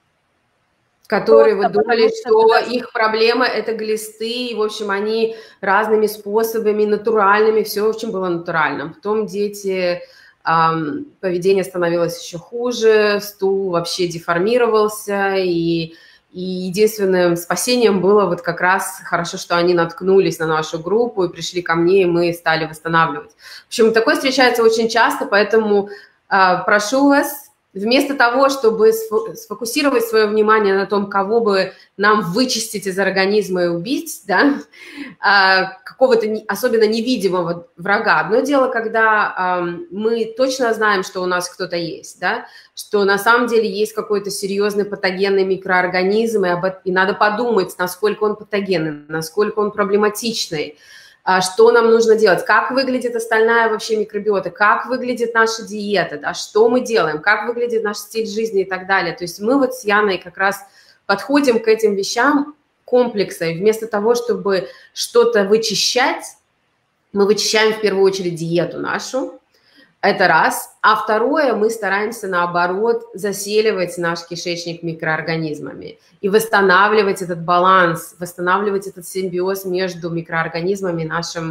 которые вот думали, что их проблема – это глисты, и, в общем, они разными способами, натуральными, все очень было натуральным. Потом дети... поведение становилось еще хуже, стул вообще деформировался, и единственным спасением было вот как раз хорошо, что они наткнулись на нашу группу и пришли ко мне, и мы стали восстанавливать. В общем, такое встречается очень часто, поэтому прошу вас, вместо того, чтобы сфокусировать свое внимание на том, кого бы нам вычистить из организма и убить, да, какого-то особенно невидимого врага. Одно дело, когда мы точно знаем, что у нас кто-то есть, да, что на самом деле есть какой-то серьезный патогенный микроорганизм, и надо подумать, насколько он патогенный, насколько он проблематичный, что нам нужно делать, как выглядит остальная вообще микробиота, как выглядит наша диета, да, что мы делаем, как выглядит наш стиль жизни и так далее. То есть мы вот с Яной как раз подходим к этим вещам комплекса, и вместо того, чтобы что-то вычищать, мы вычищаем в первую очередь диету нашу, это раз. А второе, мы стараемся, наоборот, заселивать наш кишечник микроорганизмами и восстанавливать этот баланс, восстанавливать этот симбиоз между микроорганизмами и нашим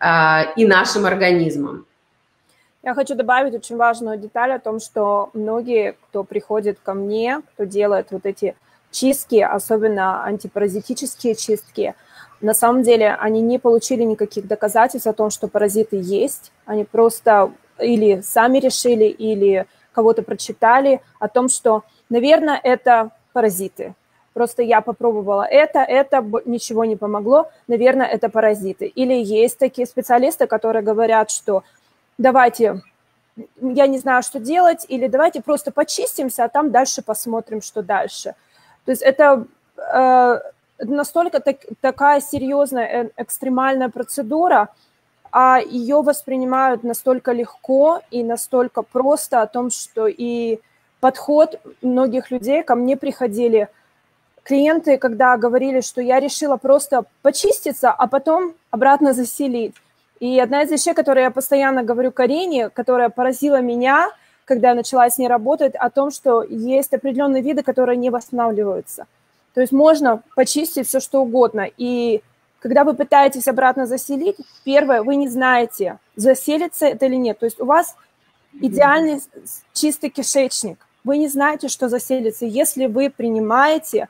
и нашим организмом. Я хочу добавить очень важную деталь о том, что многие, кто приходит ко мне, кто делает вот эти чистки, особенно антипаразитические чистки, на самом деле они не получили никаких доказательств о том, что паразиты есть. Они просто или сами решили, или кого-то прочитали о том, что, наверное, это паразиты. Просто я попробовала это ничего не помогло, наверное, это паразиты. Или есть такие специалисты, которые говорят, что давайте, я не знаю, что делать, или давайте просто почистимся, а там дальше посмотрим, что дальше. То есть это настолько такая серьезная, экстремальная процедура, а ее воспринимают настолько легко и настолько просто о том, что и подход многих людей ко мне приходили, клиенты, когда говорили, что я решила просто почиститься, а потом обратно заселить. И одна из вещей, которую я постоянно говорю Карине, которая поразила меня, когда я начала с ней работать, о том, что есть определенные виды, которые не восстанавливаются. То есть можно почистить все, что угодно. И когда вы пытаетесь обратно заселить, первое, вы не знаете, заселится это или нет. То есть у вас идеальный чистый кишечник. Вы не знаете, что заселится. Если вы принимаете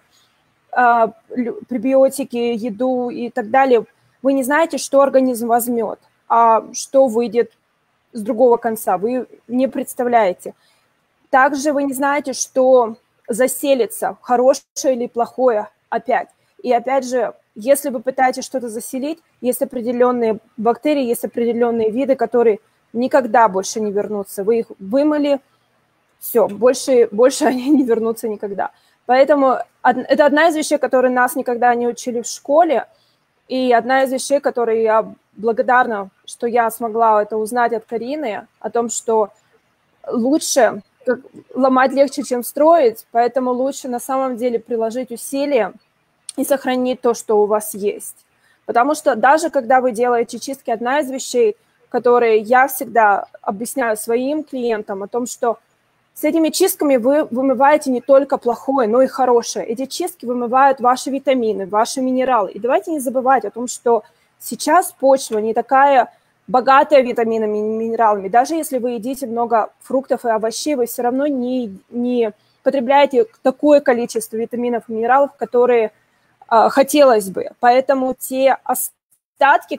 пребиотики, еду и так далее, вы не знаете, что организм возьмет, а что выйдет с другого конца. Вы не представляете. Также вы не знаете, что заселится, хорошее или плохое опять. И опять же, если вы пытаетесь что-то заселить, есть определенные бактерии, есть определенные виды, которые никогда больше не вернутся. Вы их вымыли, все, больше они не вернутся никогда. Поэтому это одна из вещей, которые нас никогда не учили в школе, и одна из вещей, которые я благодарна, что я смогла это узнать от Карины, о том, что лучше ломать легче, чем строить, поэтому лучше на самом деле приложить усилия и сохранить то, что у вас есть. Потому что даже когда вы делаете чистки, одна из вещей, которые я всегда объясняю своим клиентам, о том, что с этими чистками вы вымываете не только плохое, но и хорошее. Эти чистки вымывают ваши витамины, ваши минералы. И давайте не забывать о том, что сейчас почва не такая богатая витаминами и минералами. Даже если вы едите много фруктов и овощей, вы все равно не потребляете такое количество витаминов и минералов, которые хотелось бы. Поэтому те остатки,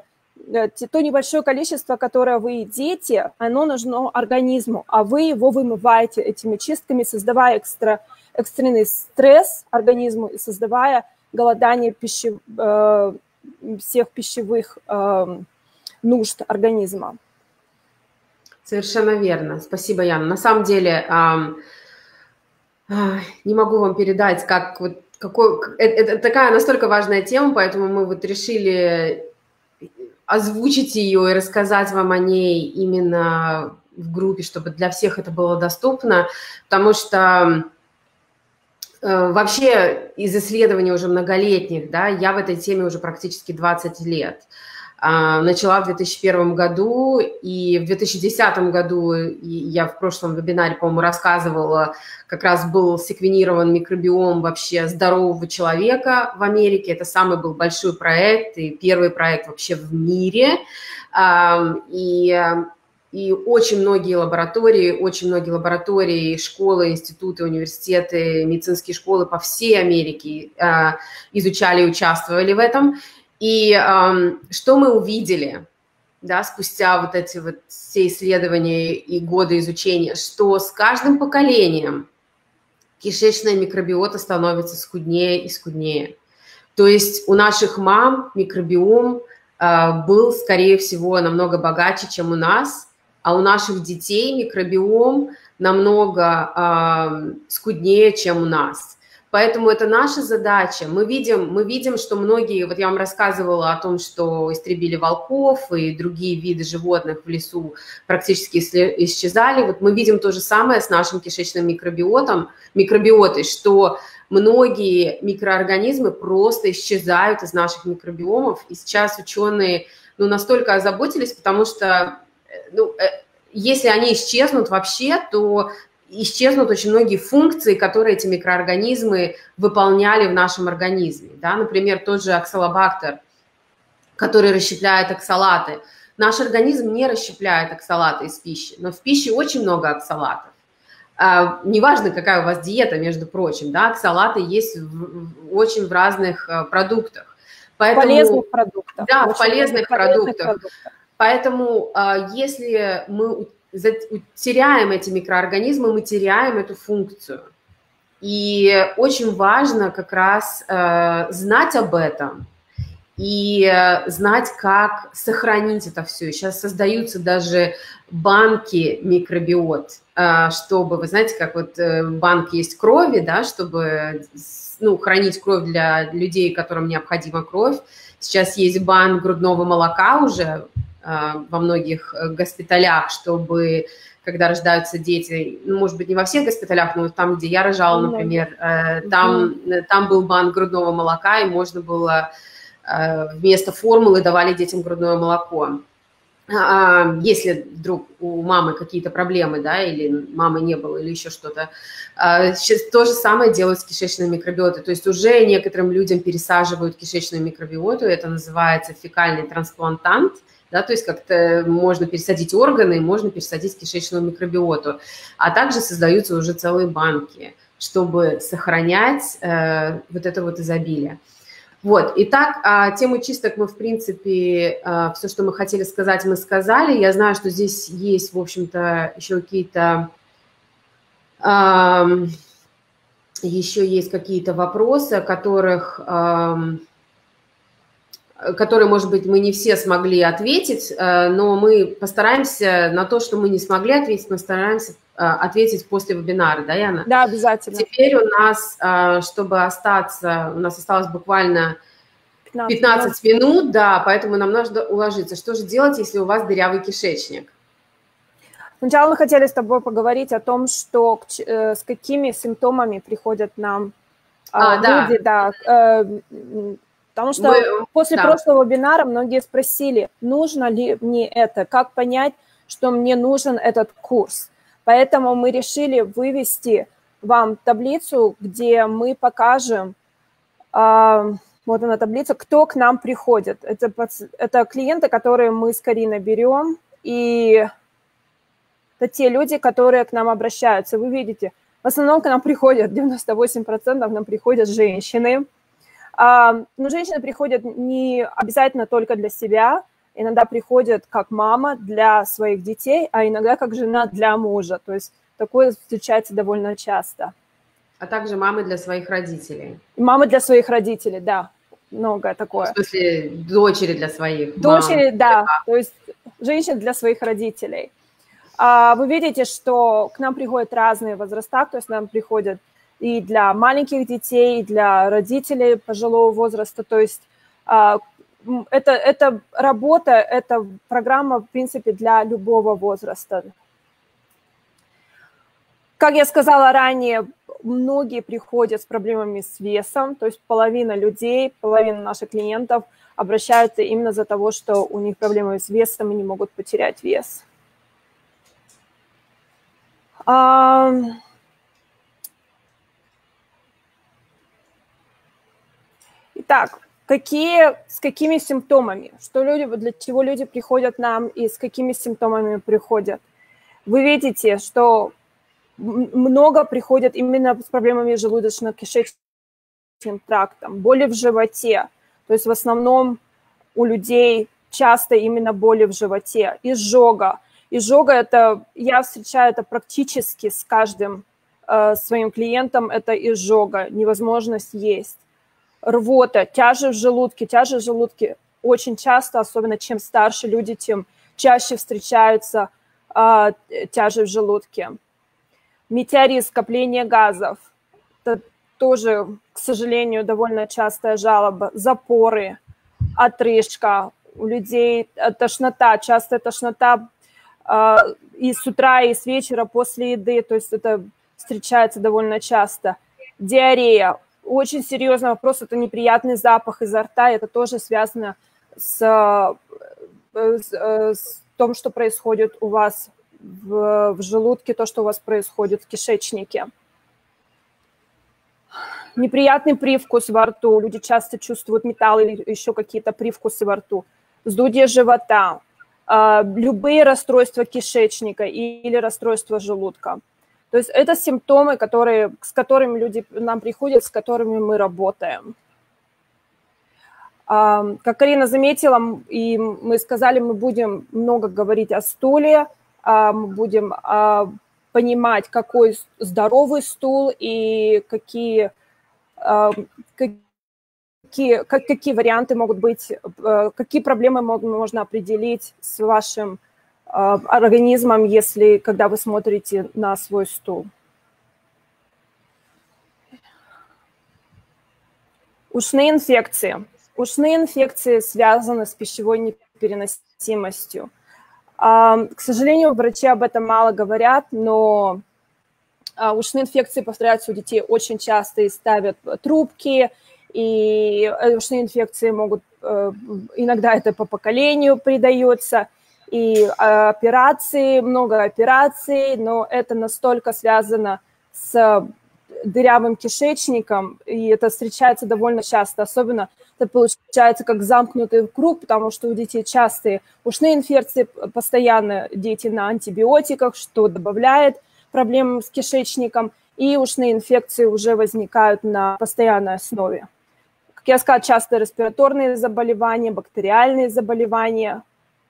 то небольшое количество, которое вы едите, оно нужно организму, а вы его вымываете этими чистками, создавая экстренный стресс организму и создавая голодание всех пищевых нужд организма. Совершенно верно. Спасибо, Яна. На самом деле, не могу вам передать, это такая настолько важная тема, поэтому мы решили озвучить ее и рассказать вам о ней именно в группе, чтобы для всех это было доступно, потому что вообще из исследований уже многолетних, да, я в этой теме уже практически 20 лет. Начала в 2001 году, и в 2010 году я в прошлом вебинаре, по-моему, рассказывала, как раз был секвенирован микробиом вообще здорового человека в Америке. Это самый был большой проект и первый проект вообще в мире. И очень многие лаборатории, школы, институты, университеты, медицинские школы по всей Америке изучали и участвовали в этом. И что мы увидели, да, спустя вот эти вот все исследования и годы изучения, что с каждым поколением кишечная микробиота становится скуднее и скуднее. То есть у наших мам микробиом был, скорее всего, намного богаче, чем у нас, а у наших детей микробиом намного скуднее, чем у нас. Поэтому это наша задача. Мы видим, что многие, вот я вам рассказывала о том, что истребили волков и другие виды животных в лесу практически исчезали. Вот мы видим то же самое с нашим кишечным микробиотой, что многие микроорганизмы просто исчезают из наших микробиомов. И сейчас ученые настолько озаботились, потому что если они исчезнут вообще, то исчезнут очень многие функции, которые эти микроорганизмы выполняли в нашем организме. Да? Например, тот же аксалобактер, который расщепляет оксалаты. Наш организм не расщепляет оксалаты из пищи, но в пище очень много оксалатов. Неважно, какая у вас диета, между прочим, да, оксалаты есть очень в разных продуктах. Поэтому, полезных продуктах. Да, в полезных продуктах. Поэтому если мы теряем эти микроорганизмы, мы теряем эту функцию. И очень важно как раз знать об этом и знать, как сохранить это все. Сейчас создаются даже банки микробиот, чтобы, вы знаете, как вот банк есть крови, да, чтобы хранить кровь для людей, которым необходима кровь. Сейчас есть банк грудного молока уже во многих госпиталях, чтобы, когда рождаются дети, может быть, не во всех госпиталях, но там, где я рожала, например, там был банк грудного молока, и можно было вместо формулы давали детям грудное молоко. Если вдруг у мамы какие-то проблемы, да, или мамы не было, или еще что-то. Сейчас то же самое делают с кишечной микробиотой. То есть уже некоторым людям пересаживают кишечную микробиоту, это называется фекальный трансплантант, да, то есть как-то можно пересадить органы, можно пересадить кишечную микробиоту. А также создаются уже целые банки, чтобы сохранять вот это вот изобилие. Вот, итак, тему чисток мы, в принципе, все, что мы хотели сказать, мы сказали. Я знаю, что здесь есть, в общем-то, еще какие-то вопросы, которые, может быть, мы не все смогли ответить, но мы постараемся на то, что мы не смогли ответить, мы стараемся ответить после вебинара, да, Яна? Да, обязательно. Теперь у нас, чтобы остаться, у нас осталось буквально 15 минут, да, поэтому нам нужно уложиться. Что же делать, если у вас дырявый кишечник? Сначала мы хотели с тобой поговорить о том, что с какими симптомами приходят нам люди, да. Потому что после прошлого вебинара многие спросили, нужно ли мне это, как понять, что мне нужен этот курс. Поэтому мы решили вывести вам таблицу, где мы покажем, вот она таблица, кто к нам приходит. Это клиенты, которые мы с Кариной берем, и это те люди, которые к нам обращаются. Вы видите, в основном к нам приходят, 98% к нам приходят женщины. Но женщины приходят не обязательно только для себя, иногда приходят как мама для своих детей, а иногда как жена для мужа. То есть такое встречается довольно часто. А также мамы для своих родителей. Мамы для своих родителей, да, многое такое. В смысле, дочери для своих. Дочери, да, то есть женщины для своих родителей. Вы видите, что к нам приходят разные возраста, то есть к нам приходят и для маленьких детей, и для родителей пожилого возраста. То есть это работа, это программа, в принципе, для любого возраста. Как я сказала ранее, многие приходят с проблемами с весом, то есть половина людей, половина наших клиентов обращаются именно из-за того, что у них проблемы с весом и не могут потерять вес. Итак, с какими симптомами? Для чего люди приходят к нам и с какими симптомами приходят? Вы видите, что много приходят именно с проблемами с желудочно-кишечным трактом, боли в животе. То есть в основном у людей часто именно боли в животе, изжога. Изжога это, я встречаю это практически с каждым своим клиентом, это изжога, невозможность есть. Рвота, тяжесть в желудке очень часто, особенно чем старше люди, тем чаще встречаются тяжесть в желудке. Метеорит, скопление газов, это тоже, к сожалению, довольно частая жалоба. Запоры, отрыжка, у людей тошнота, частая тошнота и с утра, и с вечера после еды, то есть это встречается довольно часто. Диарея. Очень серьезный вопрос, это неприятный запах изо рта, это тоже связано с тем, что происходит у вас в желудке, то, что у вас происходит в кишечнике. неприятный привкус во рту, люди часто чувствуют металл или еще какие-то привкусы во рту, вздутие живота, любые расстройства кишечника или расстройства желудка. То есть это симптомы, с которыми люди нам приходят, с которыми мы работаем. Как Карина заметила, и мы сказали, мы будем много говорить о стуле, мы будем понимать, какой здоровый стул и какие варианты могут быть, какие проблемы можно определить с вашим организмом, когда вы смотрите на свой стул. Ушные инфекции. Ушные инфекции связаны с пищевой непереносимостью. К сожалению, врачи об этом мало говорят, но ушные инфекции повторяются у детей очень часто и ставят трубки, и ушные инфекции могут, иногда это по поколению передается, и операции, много операций, но это настолько связано с дырявым кишечником, и это встречается довольно часто, особенно это получается как замкнутый круг, потому что у детей частые ушные инфекции, постоянно дети на антибиотиках, что добавляет проблем с кишечником, и ушные инфекции уже возникают на постоянной основе. Как я сказала, часто респираторные заболевания, бактериальные заболевания,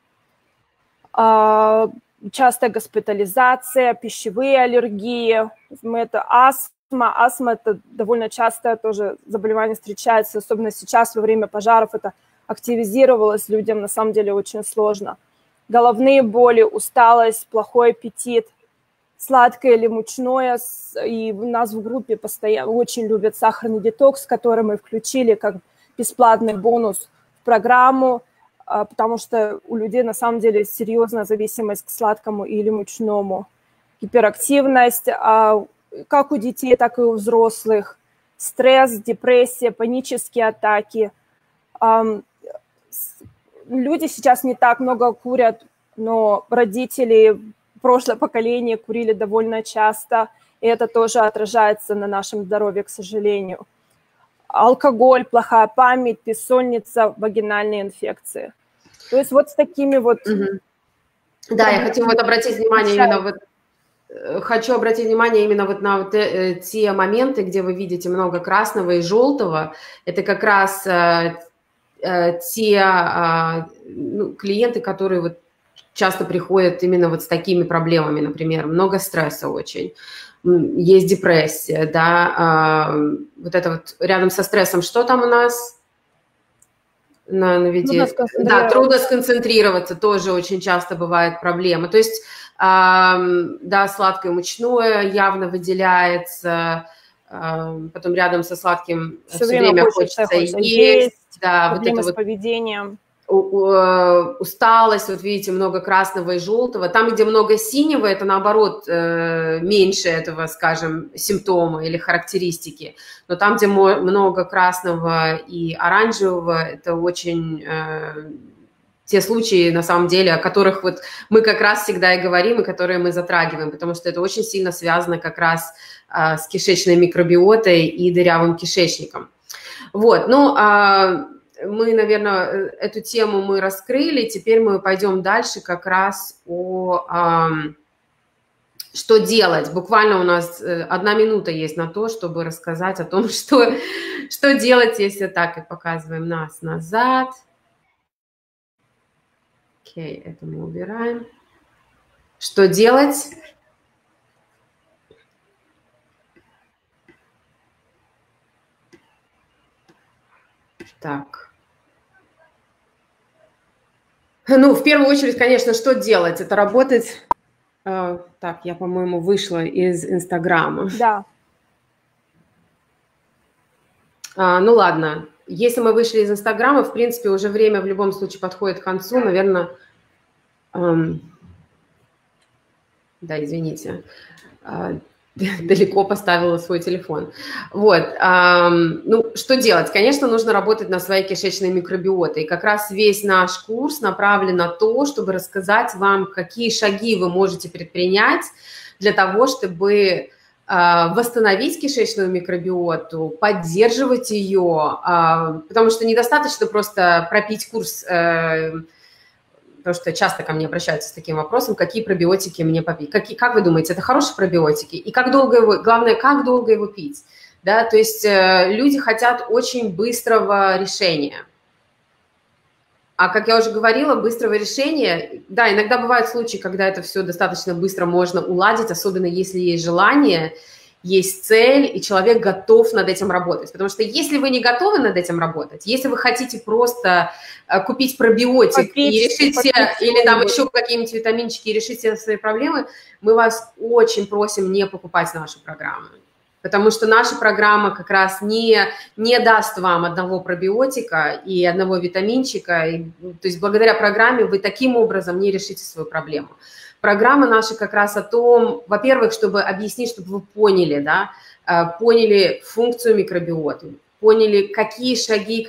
частая госпитализация, пищевые аллергии, это астма. Астма – это довольно часто тоже заболевание встречается, особенно сейчас во время пожаров это активизировалось, людям на самом деле очень сложно. Головные боли, усталость, плохой аппетит, сладкое или мучное. И у нас в группе постоянно очень любят сахарный детокс, который мы включили как бесплатный бонус в программу, потому что у людей на самом деле серьезная зависимость к сладкому или мучному. Гиперактивность, как у детей, так и у взрослых, стресс, депрессия, панические атаки. Люди сейчас не так много курят, но родители, прошлое поколение курили довольно часто, и это тоже отражается на нашем здоровье, к сожалению. Алкоголь, плохая память, бессонница, вагинальные инфекции. То есть вот с такими вот... Да, я хочу обратить внимание именно Хочу обратить внимание именно на те моменты, где вы видите много красного и желтого. Это как раз те клиенты, которые часто приходят именно с такими проблемами, например, много стресса очень, есть депрессия, да, рядом со стрессом, что там у нас? Трудно сконцентрироваться, тоже очень часто бывает проблема. То есть, да, сладкое мучное явно выделяется, потом рядом со сладким все время хочется есть, да, проблемы с поведением. Усталость, видите, много красного и желтого. Там, где много синего, это наоборот меньше этого, скажем, симптома или характеристики. Но там, где много красного и оранжевого, это очень те случаи, на самом деле, о которых мы как раз всегда и говорим, и которые мы затрагиваем, потому что это очень сильно связано как раз с кишечной микробиотой и дырявым кишечником. Мы, наверное, эту тему мы раскрыли, теперь мы пойдем дальше как раз что делать. Буквально у нас 1 минута есть на то, чтобы рассказать о том, что делать, если так, и показываем нас назад. Окей, это мы убираем. Что делать? Так. В первую очередь, конечно, что делать? Это работать... Так, я, по-моему, вышла из Инстаграма. Да. Ладно. Если мы вышли из Инстаграма, в принципе, уже время в любом случае подходит к концу. Наверное... Да, извините. Далеко поставила свой телефон. Что делать? Конечно, нужно работать над своей кишечной микробиотой. И как раз весь наш курс направлен на то, чтобы рассказать вам, какие шаги вы можете предпринять для того, чтобы восстановить кишечную микробиоту, поддерживать ее, потому что недостаточно просто пропить курс, потому что часто ко мне обращаются с таким вопросом, какие пробиотики мне попить. Как вы думаете, это хорошие пробиотики? И как долго его, главное, как долго его пить? Да, то есть люди хотят очень быстрого решения. А как я уже говорила, быстрого решения, да, иногда бывают случаи, когда это все достаточно быстро можно уладить, особенно если есть желание, есть цель, и человек готов над этим работать. Потому что если вы не готовы над этим работать, если вы хотите просто купить пробиотик и решить все, или там еще какие-нибудь витаминчики и решить все свои проблемы, мы вас очень просим не покупать нашу программу. Потому что наша программа как раз не даст вам одного пробиотика и одного витаминчика. То есть благодаря программе вы таким образом не решите свою проблему. Программа наша как раз о том, во-первых, чтобы объяснить, чтобы вы поняли, да, поняли функцию микробиоты, поняли, какие шаги,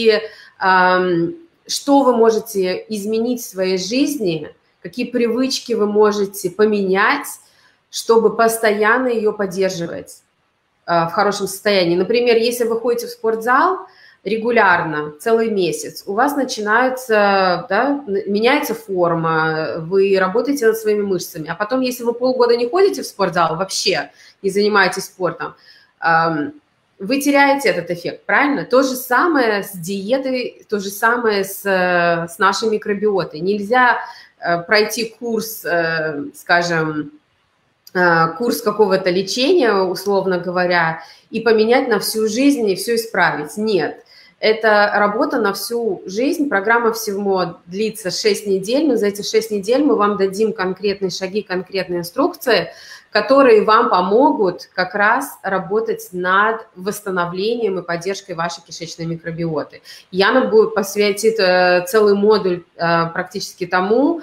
что вы можете изменить в своей жизни, какие привычки вы можете поменять, чтобы постоянно ее поддерживать в хорошем состоянии. Например, если вы ходите в спортзал регулярно, целый месяц, у вас начинается, да, меняется форма, вы работаете над своими мышцами, а потом, если вы полгода не ходите в спортзал вообще, не занимаетесь спортом, вы теряете этот эффект, правильно? То же самое с диетой, то же самое с нашей микробиотой. Нельзя пройти курс, скажем, курс какого-то лечения, условно говоря, и поменять на всю жизнь и все исправить. Нет, это работа на всю жизнь. Программа всего длится 6 недель, но за эти 6 недель мы вам дадим конкретные шаги, конкретные инструкции, которые вам помогут как раз работать над восстановлением и поддержкой вашей кишечной микробиоты. Яна будет посвятить целый модуль практически тому,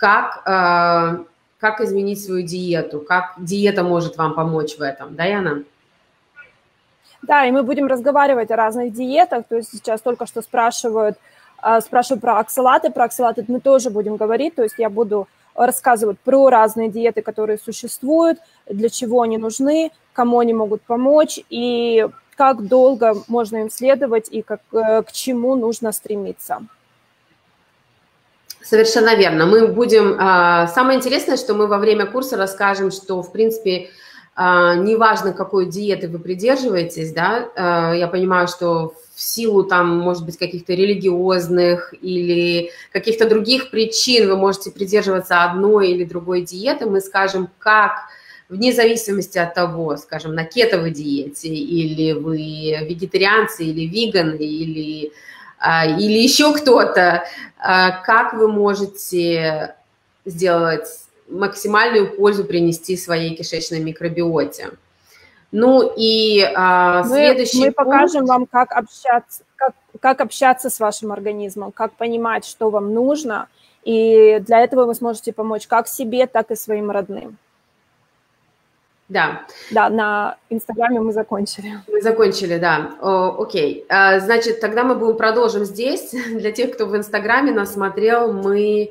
как изменить свою диету, как диета может вам помочь в этом, да, Яна? Да, и мы будем разговаривать о разных диетах, то есть сейчас только что спрашивают про оксалаты мы тоже будем говорить, то есть я буду рассказывать про разные диеты, которые существуют, для чего они нужны, кому они могут помочь, и как долго можно им следовать, и к чему нужно стремиться. Совершенно верно. Мы будем... Самое интересное, что мы во время курса расскажем, что, в принципе, неважно, какой диеты вы придерживаетесь, да, я понимаю, что в силу, там, может быть, каких-то религиозных или каких-то других причин вы можете придерживаться одной или другой диеты, мы скажем, как, вне зависимости от того, скажем, на кетовой диете, или вы вегетарианцы, или веганы, или еще кто-то, как вы можете сделать максимальную пользу, принести своей кишечной микробиоте. Ну и следующий мы покажем вам, как общаться с вашим организмом, как понимать, что вам нужно, и для этого вы сможете помочь как себе, так и своим родным. Да. Да, на Инстаграме мы закончили. Мы закончили, да. Окей. Значит, тогда мы продолжим здесь. Для тех, кто в Инстаграме нас смотрел, мы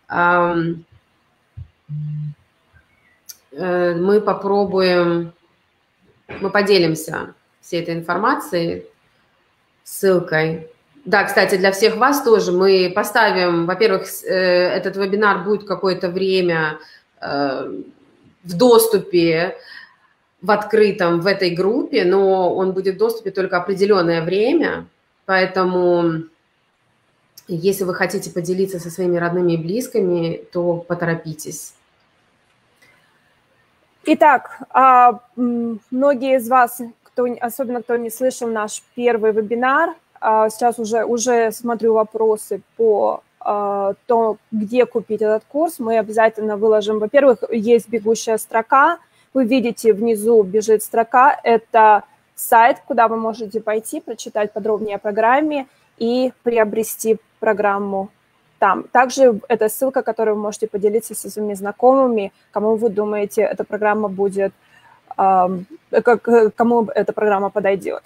попробуем, мы поделимся всей этой информацией, ссылкой. Да, кстати, для всех вас тоже мы поставим, во-первых, этот вебинар будет какое-то время в доступе, в открытом, в этой группе, но он будет в доступе только определенное время, поэтому если вы хотите поделиться со своими родными и близкими, то поторопитесь. Итак, многие из вас, особенно кто не слышал наш первый вебинар, сейчас уже смотрю вопросы по тому, где купить этот курс. Мы обязательно выложим. Во-первых, есть бегущая строка. Вы видите, внизу бежит строка. Это сайт, куда вы можете пойти, прочитать подробнее о программе и приобрести программу там. Также это ссылка, которой вы можете поделиться со своими знакомыми, кому вы думаете, эта программа будет, кому эта программа подойдет.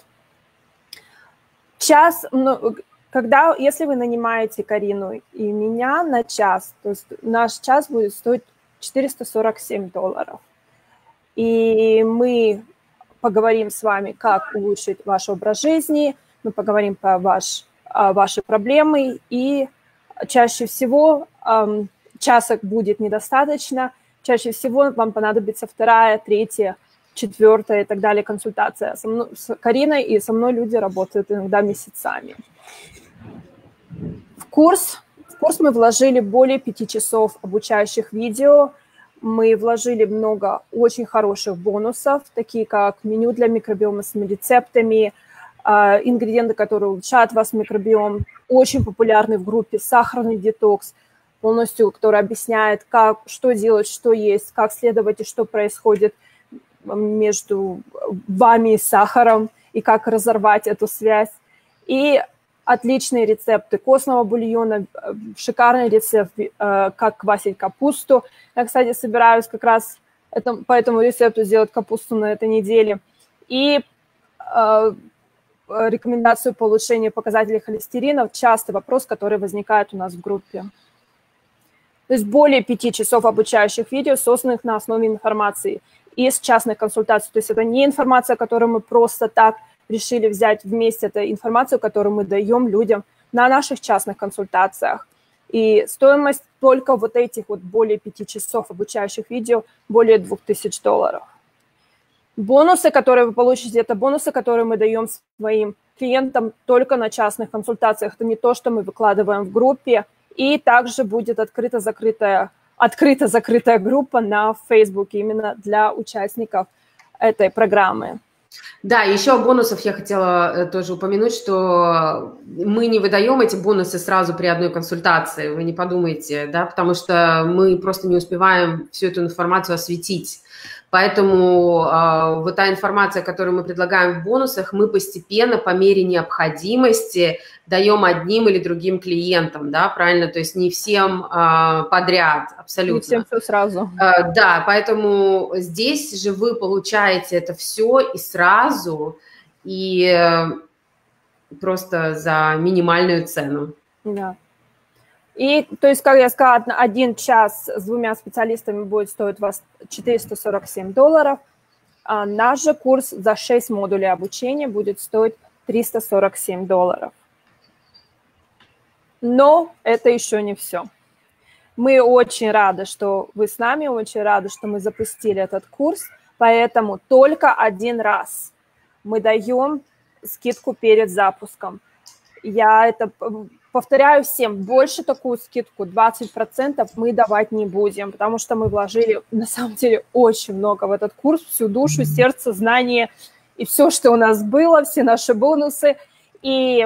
Если вы нанимаете Карину и меня на час, то есть наш час будет стоить $447. И мы поговорим с вами, как улучшить ваш образ жизни, мы поговорим про ваши проблемы, и чаще всего часа будет недостаточно, чаще всего вам понадобится 2-я, 3-я, 4-я и так далее консультация. С Кариной и со мной люди работают иногда месяцами. В курс мы вложили более 5 часов обучающих видео, мы вложили много очень хороших бонусов, такие как меню для микробиома с рецептами, ингредиенты, которые улучшают ваш микробиом, очень популярный в группе сахарный детокс, полностью, который объясняет, что делать, что есть, как следовать и что происходит между вами и сахаром, и как разорвать эту связь. И отличные рецепты костного бульона, шикарный рецепт, как квасить капусту. Я, кстати, собираюсь как раз по этому рецепту сделать капусту на этой неделе. И рекомендацию по улучшению показателей холестерина. Частый вопрос, который возникает у нас в группе. То есть более 5 часов обучающих видео, созданных на основе информации из частных консультаций. То есть это не информация, которую мы просто так решили взять вместе, это информацию, которую мы даем людям на наших частных консультациях. И стоимость только вот этих вот более 5 часов обучающих видео более $2000. Бонусы, которые вы получите, это бонусы, которые мы даем своим клиентам только на частных консультациях. Это не то, что мы выкладываем в группе. И также будет открыто-закрытая группа на Facebook именно для участников этой программы. Да, еще о бонусах я хотела тоже упомянуть, что мы не выдаем эти бонусы сразу при одной консультации, вы не подумайте, да, потому что мы просто не успеваем всю эту информацию осветить. Поэтому вот та информация, которую мы предлагаем в бонусах, мы постепенно, по мере необходимости, даем одним или другим клиентам, да, правильно? То есть не всем подряд, абсолютно. Не всем все сразу. Да, поэтому здесь же вы получаете это все и сразу, и просто за минимальную цену. Да. И, то есть, как я сказала, 1 час с 2 специалистами будет стоить вас $447, а наш же курс за 6 модулей обучения будет стоить $347. Но это еще не все. Мы очень рады, что вы с нами, очень рады, что мы запустили этот курс, поэтому только 1 раз мы даем скидку перед запуском. Я это повторяю всем, больше такую скидку 20% мы давать не будем, потому что мы вложили на самом деле очень много в этот курс, всю душу, сердце, знания и все, что у нас было, все наши бонусы. И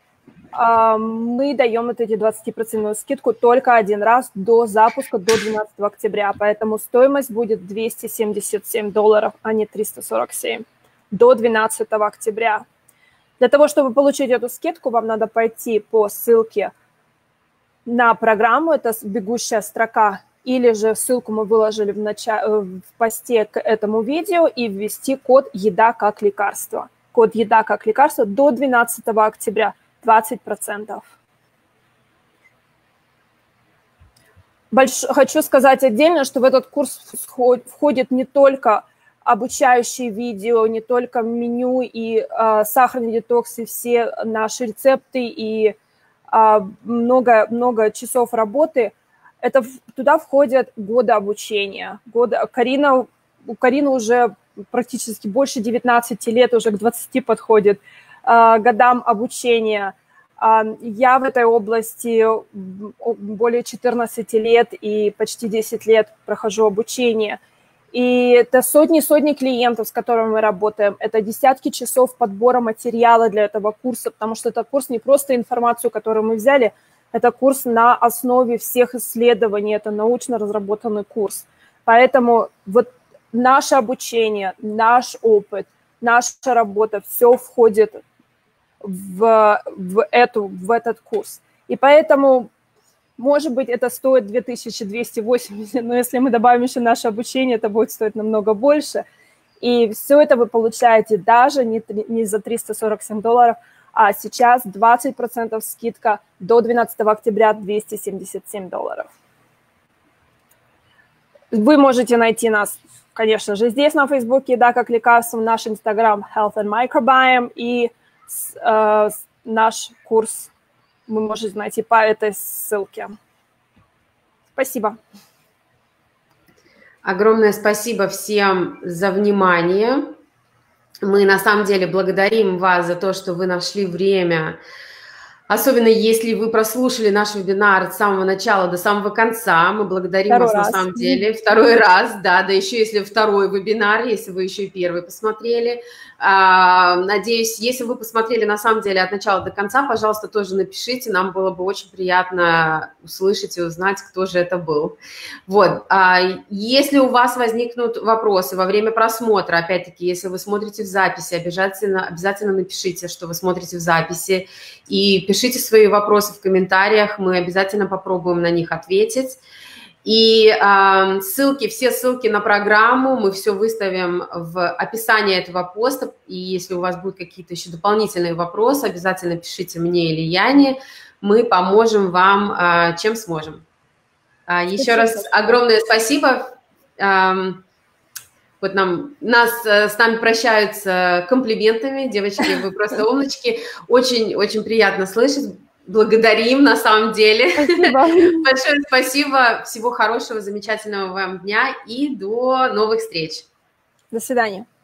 мы даем вот эти 20% скидку только 1 раз до запуска, до 12 октября, поэтому стоимость будет $277, а не 347 до 12 октября. Для того, чтобы получить эту скидку, вам надо пойти по ссылке на программу, это бегущая строка, или же ссылку мы выложили в посте к этому видео, и ввести код «Еда как лекарство». Код «Еда как лекарство» до 12 октября, 20%. Хочу сказать отдельно, что в этот курс входит не только обучающие видео, не только меню и сахарный детокс, и все наши рецепты, и много часов работы. Туда входят годы обучения. У Карины уже практически больше 19 лет, уже к 20 подходит, годам обучения. Я в этой области более 14 лет и почти 10 лет прохожу обучение. И это сотни клиентов, с которыми мы работаем. Это десятки часов подбора материала для этого курса, потому что это курс не просто информацию, которую мы взяли, это курс на основе всех исследований, это научно разработанный курс. Поэтому вот наше обучение, наш опыт, наша работа, все входит в этот курс. И поэтому, может быть, это стоит 2280, но если мы добавим еще наше обучение, это будет стоить намного больше. И все это вы получаете даже не за $347, а сейчас 20% скидка до 12 октября $277. Вы можете найти нас в конечно же. Здесь на Фейсбуке «Еда как лекарство», наш Инстаграм Health and Microbiome и наш курс вы можете найти по этой ссылке. Спасибо. Огромное спасибо всем за внимание. Мы на самом деле благодарим вас за то, что вы нашли время, особенно если вы прослушали наш вебинар от самого начала до самого конца. Мы благодарим вас на самом деле. Второй раз, да еще если второй вебинар, если вы еще и первый посмотрели. Надеюсь, если вы посмотрели на самом деле от начала до конца, пожалуйста, тоже напишите. Нам было бы очень приятно услышать и узнать, кто же это был. Вот. Если у вас возникнут вопросы во время просмотра, опять-таки, если вы смотрите в записи, обязательно напишите, что вы смотрите в записи, и пишите свои вопросы в комментариях, мы обязательно попробуем на них ответить. И все ссылки на программу мы все выставим в описании этого поста. И если у вас будут какие-то еще дополнительные вопросы, обязательно пишите мне или Яне. Мы поможем вам, чем сможем. Еще раз огромное спасибо. Вот с нами прощаются комплиментами. Девочки, вы просто умнички. Очень приятно слышать. Благодарим, на самом деле. Спасибо. Большое спасибо. Всего хорошего, замечательного вам дня и до новых встреч. До свидания.